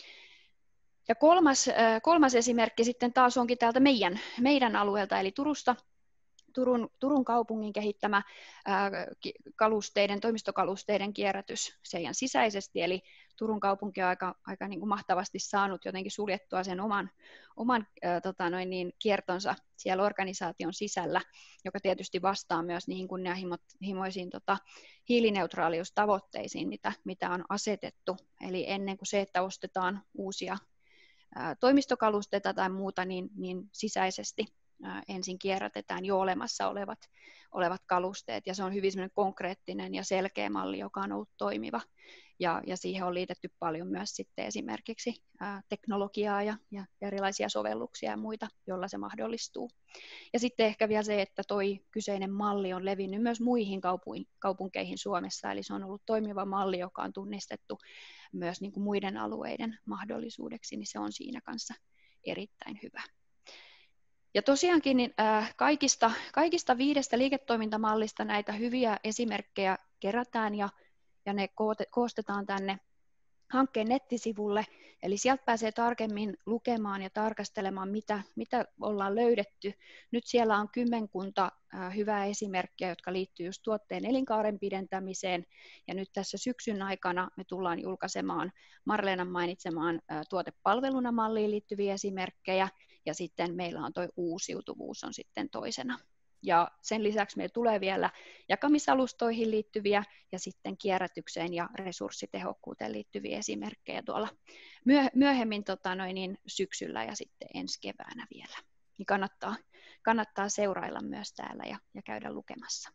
Ja kolmas, ä, kolmas esimerkki sitten taas onkin täältä meidän, meidän alueelta eli Turusta. Turun, Turun kaupungin kehittämä ää, kalusteiden, toimistokalusteiden kierrätys seidän sisäisesti, eli Turun kaupunki on aika, aika niin kuin mahtavasti saanut jotenkin suljettua sen oman, oman ää, tota noin niin, kiertonsa siellä organisaation sisällä, joka tietysti vastaa myös niihin kunnianhimoisiin tota, hiilineutraaliustavoitteisiin, mitä, mitä on asetettu. Eli ennen kuin se, että ostetaan uusia ää, toimistokalusteita tai muuta, niin, niin sisäisesti ensin kierrätetään jo olemassa olevat, olevat kalusteet, ja se on hyvin semmoinen konkreettinen ja selkeä malli, joka on ollut toimiva. Ja, ja siihen on liitetty paljon myös sitten esimerkiksi ää, teknologiaa ja, ja erilaisia sovelluksia ja muita, joilla se mahdollistuu. Ja sitten ehkä vielä se, että toi kyseinen malli on levinnyt myös muihin kaupunkeihin Suomessa, eli se on ollut toimiva malli, joka on tunnistettu myös niin kuin muiden alueiden mahdollisuudeksi, niin se on siinä kanssa erittäin hyvä. Ja tosiaankin niin, äh, kaikista, kaikista viidestä liiketoimintamallista näitä hyviä esimerkkejä kerätään ja ja ne koostetaan tänne hankkeen nettisivulle, eli sieltä pääsee tarkemmin lukemaan ja tarkastelemaan, mitä, mitä ollaan löydetty. Nyt siellä on kymmenkunta äh, hyvää esimerkkiä, jotka liittyy just tuotteen elinkaaren pidentämiseen, ja nyt tässä syksyn aikana me tullaan julkaisemaan Marleenan mainitsemaan äh, tuotepalveluna malliin liittyviä esimerkkejä, ja sitten meillä on tuo uusiutuvuus on sitten toisena. Ja sen lisäksi meillä tulee vielä jakamisalustoihin liittyviä ja sitten kierrätykseen ja resurssitehokkuuteen liittyviä esimerkkejä tuolla myöhemmin tota noin, niin syksyllä ja sitten ensi keväänä vielä. Niin kannattaa, kannattaa seurailla myös täällä ja, ja käydä lukemassa.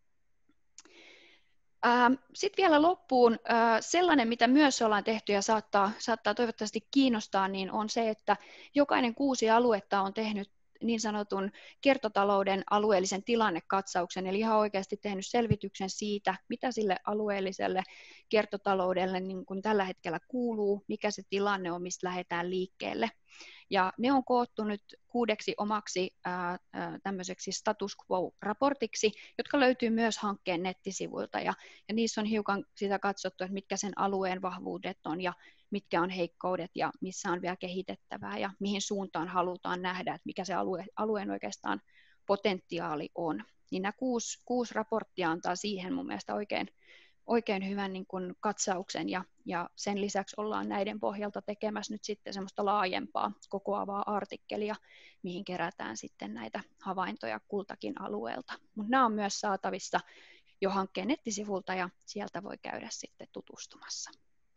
Sitten vielä loppuun sellainen, mitä myös ollaan tehty ja saattaa, saattaa toivottavasti kiinnostaa, niin on se, että jokainen kuusi aluetta on tehnyt niin sanotun kiertotalouden alueellisen tilannekatsauksen, eli ihan oikeasti tehnyt selvityksen siitä, mitä sille alueelliselle kiertotaloudelle niin kuin tällä hetkellä kuuluu, mikä se tilanne on, mistä lähdetään liikkeelle. Ja ne on koottu nyt kuudeksi omaksi ää, ää, tämmöiseksi status quo-raportiksi, jotka löytyy myös hankkeen nettisivuilta, ja, ja niissä on hiukan sitä katsottu, että mitkä sen alueen vahvuudet on, ja mitkä on heikkoudet, ja missä on vielä kehitettävää, ja mihin suuntaan halutaan nähdä, että mikä se alue, alueen oikeastaan potentiaali on. Niin nämä kuusi, kuusi raporttia antaa siihen mun mielestä oikein, oikein hyvän niin kuin katsauksen, ja, ja sen lisäksi ollaan näiden pohjalta tekemässä nyt sitten semmoista laajempaa kokoavaa artikkelia, mihin kerätään sitten näitä havaintoja kultakin alueelta. Mutta nämä on myös saatavissa jo hankkeen nettisivulta, ja sieltä voi käydä sitten tutustumassa.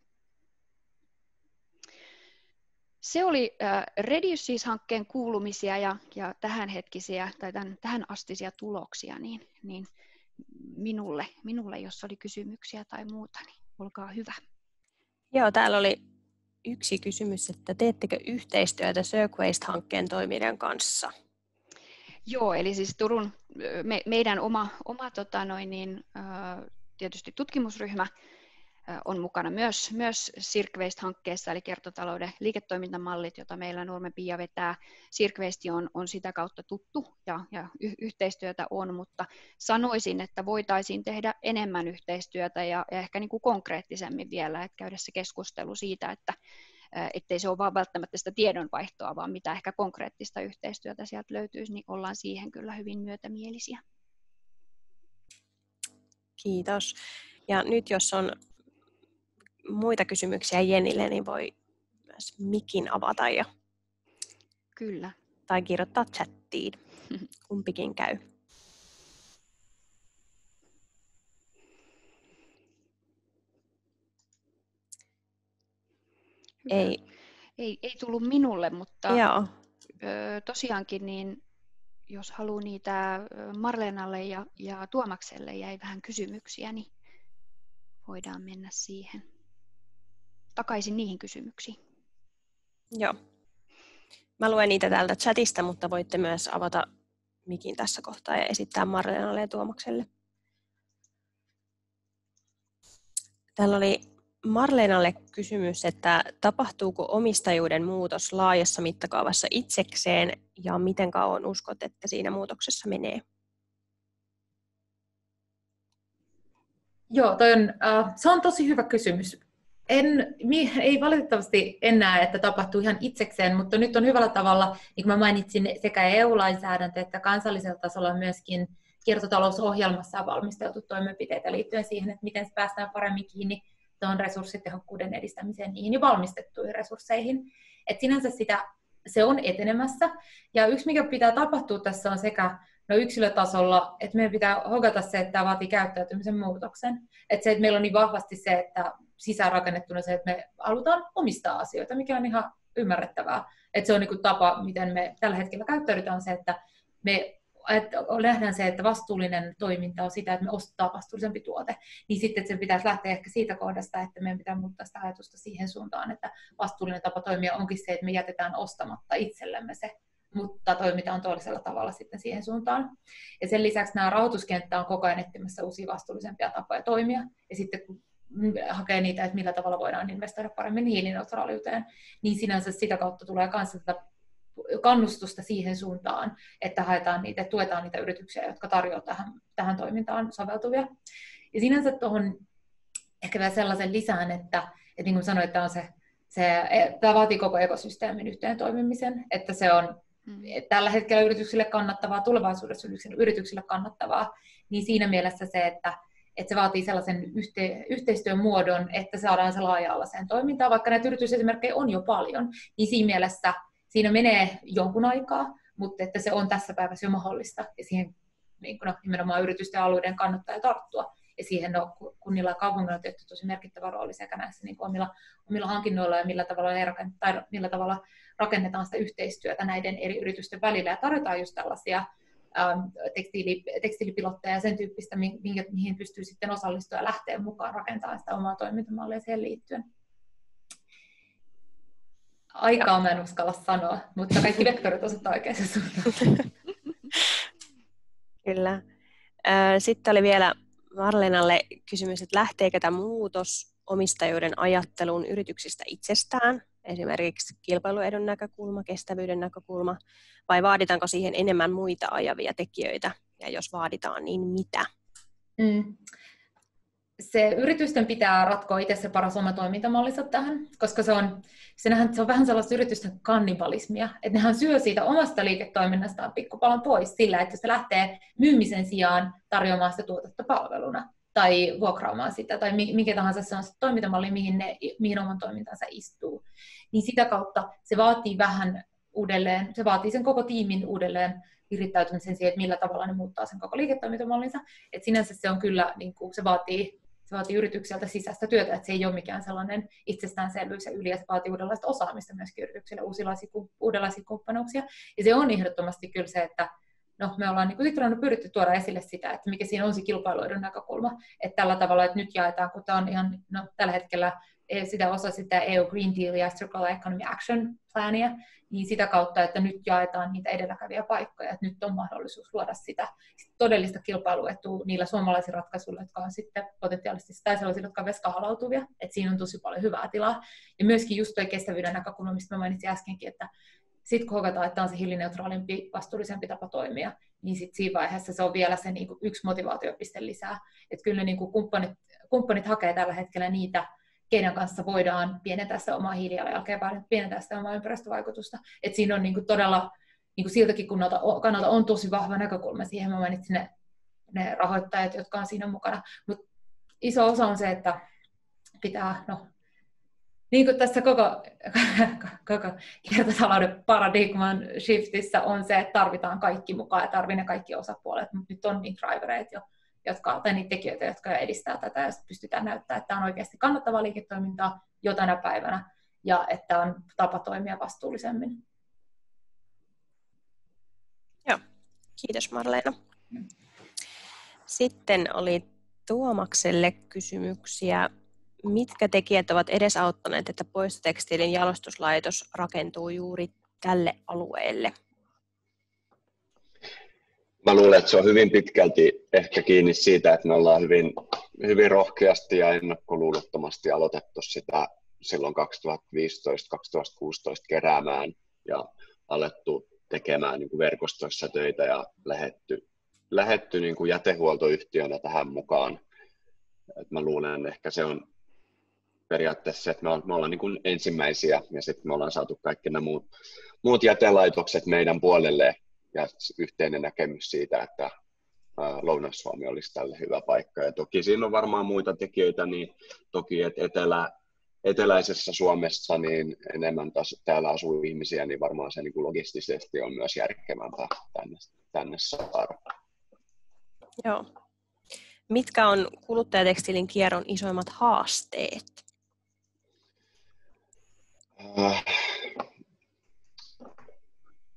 Se oli äh, Reduces-hankkeen kuulumisia ja, ja tähänhetkisiä tai tämän, tähän astisia tuloksia, niin, niin minulle, minulle, jos oli kysymyksiä tai muuta, niin olkaa hyvä. Joo, täällä oli yksi kysymys, että teettekö yhteistyötä Circwaste-hankkeen toimijoiden kanssa? Joo, eli siis Turun me, meidän oma, oma tota noin niin, tietysti tutkimusryhmä on mukana myös, myös Circwaste-hankkeessa, eli kiertotalouden liiketoimintamallit, jota meillä Nurmen Pia vetää. Circwaste on, on sitä kautta tuttu ja, ja y- yhteistyötä on, mutta sanoisin, että voitaisiin tehdä enemmän yhteistyötä ja, ja ehkä niin kuin konkreettisemmin vielä, että käydä se keskustelu siitä, että ettei se ole vaan välttämättä sitä tiedonvaihtoa, vaan mitä ehkä konkreettista yhteistyötä sieltä löytyisi, niin ollaan siihen kyllä hyvin myötämielisiä. Kiitos. Ja nyt jos on muita kysymyksiä Jenille, niin voi myös mikin avata ja Kyllä. tai kirjoittaa chattiin. Kumpikin käy. Ei. Ei, ei tullut minulle, mutta Joo. Ö, tosiaankin niin jos haluaa niitä Marleenalle ja, ja Tuomakselle jäi vähän kysymyksiä, niin voidaan mennä siihen takaisin niihin kysymyksiin. Joo. Mä luen niitä täältä chatista, mutta voitte myös avata mikin tässä kohtaa ja esittää Marleenalle ja Tuomakselle. Täällä oli Marleenalle kysymys, että tapahtuuko omistajuuden muutos laajassa mittakaavassa itsekseen ja miten kauan uskot, että siinä muutoksessa menee? Joo, toi on, uh, se on tosi hyvä kysymys. En, ei valitettavasti en näe, että tapahtuu ihan itsekseen, mutta nyt on hyvällä tavalla, niin kuin mä mainitsin, sekä E U-lainsäädäntö että kansallisella tasolla myöskin kiertotalousohjelmassa on valmisteltu toimenpiteitä liittyen siihen, että miten päästään paremmin kiinni tuon resurssitehokkuuden edistämiseen niihin jo valmistettuihin resursseihin. Et sinänsä sitä, se on etenemässä. Ja yksi, mikä pitää tapahtua tässä on sekä no yksilötasolla, että meidän pitää hokata se, että tämä vaatii käyttäytymisen muutoksen. Että se, että meillä on niin vahvasti se, että sisäänrakennettuna se, että me halutaan omistaa asioita, mikä on ihan ymmärrettävää. Että se on niin kuin tapa, miten me tällä hetkellä käyttäydytään, se, että me että nähdään se, että vastuullinen toiminta on sitä, että me ostetaan vastuullisempi tuote, niin sitten että sen pitäisi lähteä ehkä siitä kohdasta, että meidän pitää muuttaa sitä ajatusta siihen suuntaan, että vastuullinen tapa toimia onkin se, että me jätetään ostamatta itsellemme se, mutta toimitaan toisella tavalla sitten siihen suuntaan. Ja sen lisäksi nämä rahoituskenttä on koko ajan etsimässä uusia vastuullisempia tapoja toimia, ja sitten kun hakee niitä, että millä tavalla voidaan investoida paremmin hiilineutraaliuteen, niin sinänsä sitä kautta tulee myös tätä kannustusta siihen suuntaan, että haetaan niitä, tuetaan niitä yrityksiä, jotka tarjoavat tähän, tähän toimintaan soveltuvia. Ja sinänsä tuohon ehkä vielä sellaisen lisään, että, että niin kuin sanoin, että on se, se, tämä vaatii koko ekosysteemin yhteen toimimisen, että se on hmm. tällä hetkellä yrityksille kannattavaa, tulevaisuudessa yrityksille kannattavaa, niin siinä mielessä se, että, että se vaatii sellaisen yhte, yhteistyön muodon, että saadaan se laaja-alaiseen toimintaan, vaikka näitä yritysesimerkkejä on jo paljon, niin siinä mielessä siinä menee jonkun aikaa, mutta että se on tässä päivässä jo mahdollista, ja siihen niin kuin, no, nimenomaan yritysten ja alueiden kannattaa tarttua. Ja siihen no, kunnilla ja kaupungilla on tehty tosi merkittävä rooli sekä näissä niin kuin omilla, omilla hankinnoilla ja millä tavalla, tai millä tavalla rakennetaan sitä yhteistyötä näiden eri yritysten välillä ja tarjotaan just tällaisia ähm, tekstiili, tekstiilipilotteja ja sen tyyppistä, mihin, mihin pystyy sitten osallistua ja lähteä mukaan rakentamaan sitä omaa toimintamallia siihen liittyen. Aikaa mä en uskalla sanoa, mutta kaikki vektorit osoittaa oikeaan suuntaan. Kyllä. Sitten oli vielä Marleenalle kysymys, että lähteekö tämä muutos omistajuuden ajatteluun yrityksistä itsestään, esimerkiksi kilpailuedun näkökulma, kestävyyden näkökulma, vai vaaditaanko siihen enemmän muita ajavia tekijöitä, ja jos vaaditaan, niin mitä? Mm. Se yritysten pitää ratkoa itse se paras oma toimintamallinsa tähän, koska se on, senähän, se on vähän sellaista yritysten kannibalismia, että nehän syö siitä omasta liiketoiminnastaan pikkupalan pois sillä, että se lähtee myymisen sijaan tarjoamaan sitä tuotetta palveluna tai vuokraamaan sitä, tai mikä tahansa se on se toimintamalli, mihin, ne, mihin oman toimintansa istuu. Niin sitä kautta se vaatii vähän uudelleen, se vaatii sen koko tiimin uudelleen virittäytymisen siihen, että millä tavalla ne muuttaa sen koko liiketoimintamallinsa. Et sinänsä se on kyllä, niin kuin, se vaatii Se vaatii yritykseltä sisäistä työtä, että se ei ole mikään sellainen itsestäänselvyys ja yli, ja se vaatii uudenlaista osaamista myöskin yrityksille, uudenlaisia, uudenlaisia kumppanuuksia. Ja se on ehdottomasti kyllä se, että no, me ollaan niin kuin pyritty tuoda esille sitä, että mikä siinä on se kilpailuedun näkökulma. Että tällä tavalla, että nyt jaetaan, kun tämä on ihan no, tällä hetkellä sitä osa sitä E U Green Deal ja Circular Economy Action Plania, niin sitä kautta, että nyt jaetaan niitä edelläkävijä paikkoja, että nyt on mahdollisuus luoda sitä todellista kilpailuetua niillä suomalaisilla ratkaisuilla, jotka on sitten potentiaalisesti tai sellaisilla, jotka ovat skalautuvia, että siinä on tosi paljon hyvää tilaa. Ja myöskin just tuo kestävyyden näkökulma, mistä mä mainitsin äskenkin, että sitten kun huokataan, että on se hiilineutraalimpi, vastuullisempi tapa toimia, niin sitten siinä vaiheessa se on vielä se niin kuin yksi motivaatiopiste lisää. Että kyllä ne niin kuin kumppanit, kumppanit hakee tällä hetkellä niitä, keiden kanssa voidaan pienentää sitä omaa hiilijalanjälkeä ja pienentää sitä omaa ympäristövaikutusta. Et siinä on niinku todella, niinku siltäkin kannalta, kannalta on tosi vahva näkökulma siihen. Mä mainitsin ne, ne rahoittajat, jotka on siinä mukana. Mutta iso osa on se, että pitää, no, niin kuin tässä koko, koko kiertotalouden paradigman shiftissä on se, että tarvitaan kaikki mukaan ja tarvitaan ne kaikki osapuolet. Mutta nyt on niitä drivereita jo, jotka, tai niitä tekijöitä, jotka edistää tätä, ja pystytään näyttämään, että tämä on oikeasti kannattavaa liiketoimintaa jo tänä päivänä, ja että on tapa toimia vastuullisemmin. Joo, kiitos Marleena. Sitten oli Tuomakselle kysymyksiä. Mitkä tekijät ovat edesauttaneet, että poistotekstiilin jalostuslaitos rakentuu juuri tälle alueelle? Mä luulen, että se on hyvin pitkälti ehkä kiinni siitä, että me ollaan hyvin, hyvin rohkeasti ja ennakkoluulottomasti aloitettu sitä silloin kaksituhattaviisitoista kaksituhattakuusitoista keräämään ja alettu tekemään niin kuin verkostoissa töitä ja lähetty, lähetty niin kuin jätehuoltoyhtiönä tähän mukaan. Et mä luulen, että ehkä se on periaatteessa, että me ollaan, me ollaan niin kuin ensimmäisiä ja sitten me ollaan saatu kaikki nämä muut, muut jätelaitokset meidän puolelle ja yhteinen näkemys siitä, että Lounais-Suomi olisi tälle hyvä paikka. Ja toki siinä on varmaan muita tekijöitä, niin toki että etelä, eteläisessä Suomessa niin enemmän taas täällä asuu ihmisiä, niin varmaan se niin kuin logistisesti on myös järkevämpää tänne, tänne saada. Joo. Mitkä on kuluttajatekstiilin kierron isoimmat haasteet? Äh,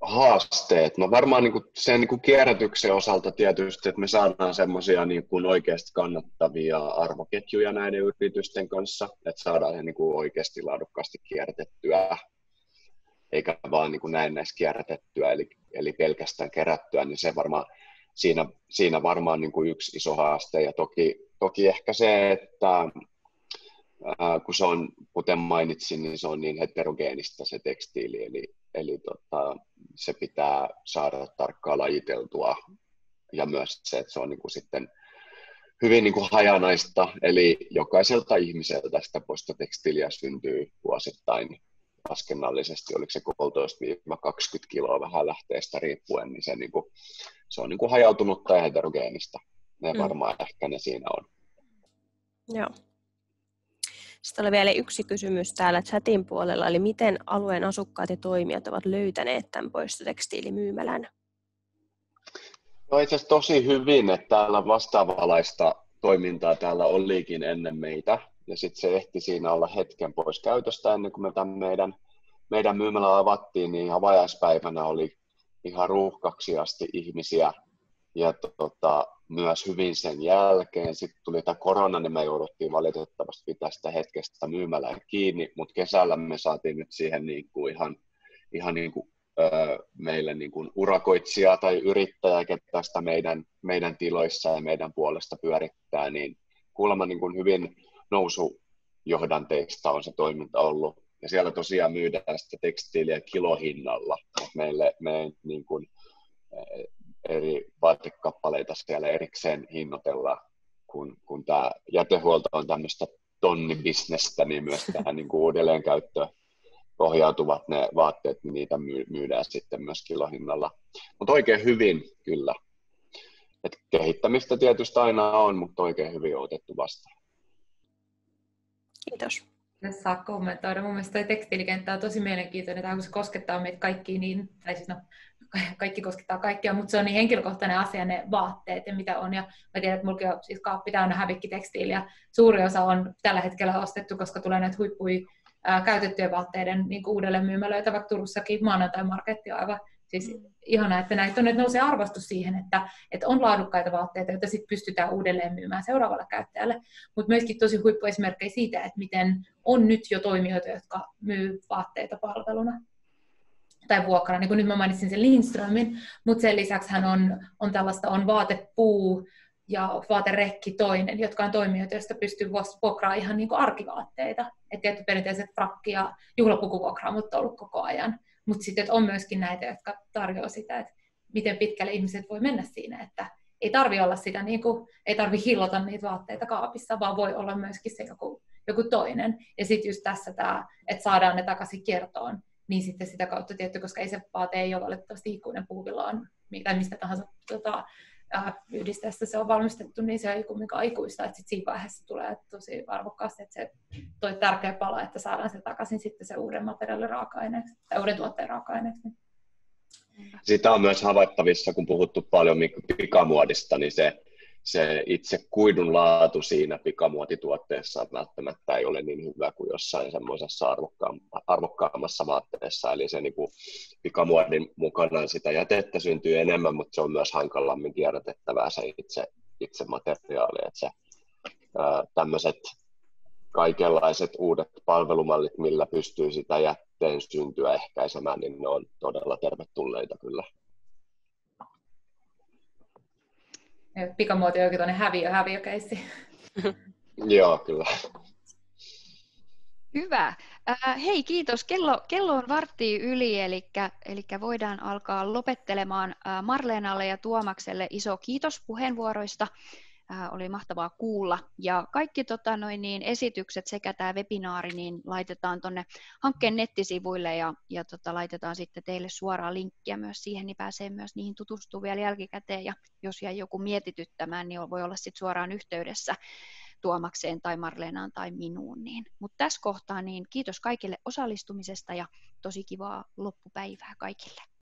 haasteet. No varmaan niin kuin sen niin kuin kierrätyksen osalta tietysti, että me saadaan semmoisia niin kuin oikeasti kannattavia arvoketjuja näiden yritysten kanssa, että saadaan he niin kuin oikeasti laadukkaasti kierrätettyä, eikä vaan niin kuin näennäis kierrätettyä, eli, eli pelkästään kerättyä, niin se varmaan, siinä, siinä varmaan niin kuin yksi iso haaste. Ja toki, toki ehkä se, että ää, kun se on, kuten mainitsin, niin se on niin heterogeenistä se tekstiili, eli, eli tota, se pitää saada tarkkaan lajiteltua, ja myös se, että se on niin kuin sitten hyvin niin kuin hajanaista, eli jokaiselta ihmiseltä sitä postotekstiiliä syntyy vuosittain laskennallisesti, oliko se kolmetoista kaksikymmentä kiloa vähän lähteestä riippuen, niin se, niin kuin, se on niin kuin hajautunutta ja heterogeenistä. Ne mm. varmaan ehkä ne siinä on. Joo. Sitten oli vielä yksi kysymys täällä chatin puolella, eli miten alueen asukkaat ja toimijat ovat löytäneet tämän poistotekstiilimyymälän? No itse asiassa tosi hyvin, että täällä vastaavanlaista toimintaa täällä olikin ennen meitä, ja sitten se ehti siinä olla hetken pois käytöstä ennen kuin me tämän meidän, meidän myymälä avattiin, niin avajaispäivänä oli ihan ruuhkaksi asti ihmisiä, ja tota, myös hyvin sen jälkeen. Sitten tuli tämä korona, niin me jouduttiin valitettavasti pitää sitä hetkestä myymälää kiinni, mutta kesällä me saatiin nyt siihen niin kuin ihan, ihan niin kuin, öö, meille niin kuin urakoitsija tai yrittäjä, ketä sitä meidän, meidän tiloissa ja meidän puolesta pyörittää, niin kuulemma niin kuin hyvin nousujohdanteista on se toiminta ollut. Ja siellä tosiaan myydään sitä tekstiiliä kilohinnalla. Meille me niin kuin, eri vaatekappaleita siellä erikseen hinnoitellaan, kun, kun tämä jätehuolto on tämmöistä tonnibisnestä, niin myös tähän niin kuin uudelleenkäyttöön pohjautuvat ne vaatteet, niin niitä myydään sitten myös kilohinnalla. Mutta oikein hyvin kyllä. Et kehittämistä tietysti aina on, mutta oikein hyvin on otettu vastaan. Kiitos. Jos saa kommentoida. Mun mielestä tekstiilikenttä on tosi mielenkiintoinen, kun se koskettaa meitä kaikkia, niin, tai siis no, kaikki koskettaa kaikkia, mutta se on niin henkilökohtainen asia, ne vaatteet ja mitä on. Ja mä tiedän, että mullakin on siis kaappi täynnä hävikkitekstiiliä. Suuri osa on tällä hetkellä ostettu, koska tulee näitä huippuja ää, käytettyjen vaatteiden niin uudelleen myymälöitä, vaikka Turussakin maanantai-marketti on aivan siis ihanaa, että näitä on, että nousee arvostus siihen, että, että on laadukkaita vaatteita, joita sitten pystytään uudelleen myymään seuraavalle käyttäjälle. Mutta myöskin tosi huippuesimerkkejä siitä, että miten on nyt jo toimijoita, jotka myy vaatteita palveluna tai vuokrana. Niin kuin nyt mä mainitsin sen Lindströmin, mutta sen lisäksi hän on, on tällaista, on vaatepuu ja vaaterekki toinen, jotka on toimijoita, joista pystyy vuokraamaan ihan niin kuin arkivaatteita. Että tietty perinteiset frakki ja juhlapuku vuokraa, mutta on ollut koko ajan. Mutta sitten on myöskin näitä, jotka tarjoaa sitä, että miten pitkälle ihmiset voi mennä siinä, että ei tarvitse olla sitä, niin kuin, ei tarvitse hillota niitä vaatteita kaapissa, vaan voi olla myöskin se joku, joku toinen. Ja sitten just tässä tämä, että saadaan ne takaisin kiertoon, niin sitten sitä kautta tietty, koska ei se vaate ei ole valitettavasti ikuinen puuvillaan, tai mistä tahansa tota, yhdisteestä se on valmistettu, niin se ei kumminkaan ikuista, että sit siinä vaiheessa tulee tosi arvokkaasti, että se toi tärkeä pala, että saadaan se takaisin sitten se uuden materiaalin raaka-aineeksi, tai uuden tuotteen raaka-aineeksi. Sitä on myös havaittavissa, kun puhuttu paljon pikamuodista, niin se, se itse kuidun laatu siinä pikamuotituotteessa välttämättä ei ole niin hyvä kuin jossain semmoisessa arvokkaammassa vaatteessa. Eli se niin kuin pikamuodin mukana sitä jätettä syntyy enemmän, mutta se on myös hankalammin kierrätettävää se itse, itse materiaali. Että se, ää, tämmöiset kaikenlaiset uudet palvelumallit, millä pystyy sitä jätteen syntyä ehkäisemään, niin ne on todella tervetulleita kyllä. Pikamuoti on oikein tuonne häviö, häviökeissi. Joo, kyllä. Hyvä. Äh, hei, kiitos. Kello, kello on varttia yli, eli, eli voidaan alkaa lopettelemaan. Äh, Marleenalle ja Tuomakselle iso kiitos puheenvuoroista. Äh, oli mahtavaa kuulla. Ja kaikki tota, noin, niin, esitykset sekä tämä webinaari niin laitetaan tuonne hankkeen nettisivuille ja, ja tota, laitetaan sitten teille suoraan linkkiä myös siihen, niin pääsee myös niihin tutustumaan vielä jälkikäteen. Ja jos jäi joku mietityttämään, niin voi olla sitten suoraan yhteydessä Tuomakseen tai Marleenaan tai minuun. Niin. Mutta tässä kohtaa niin kiitos kaikille osallistumisesta ja tosi kivaa loppupäivää kaikille.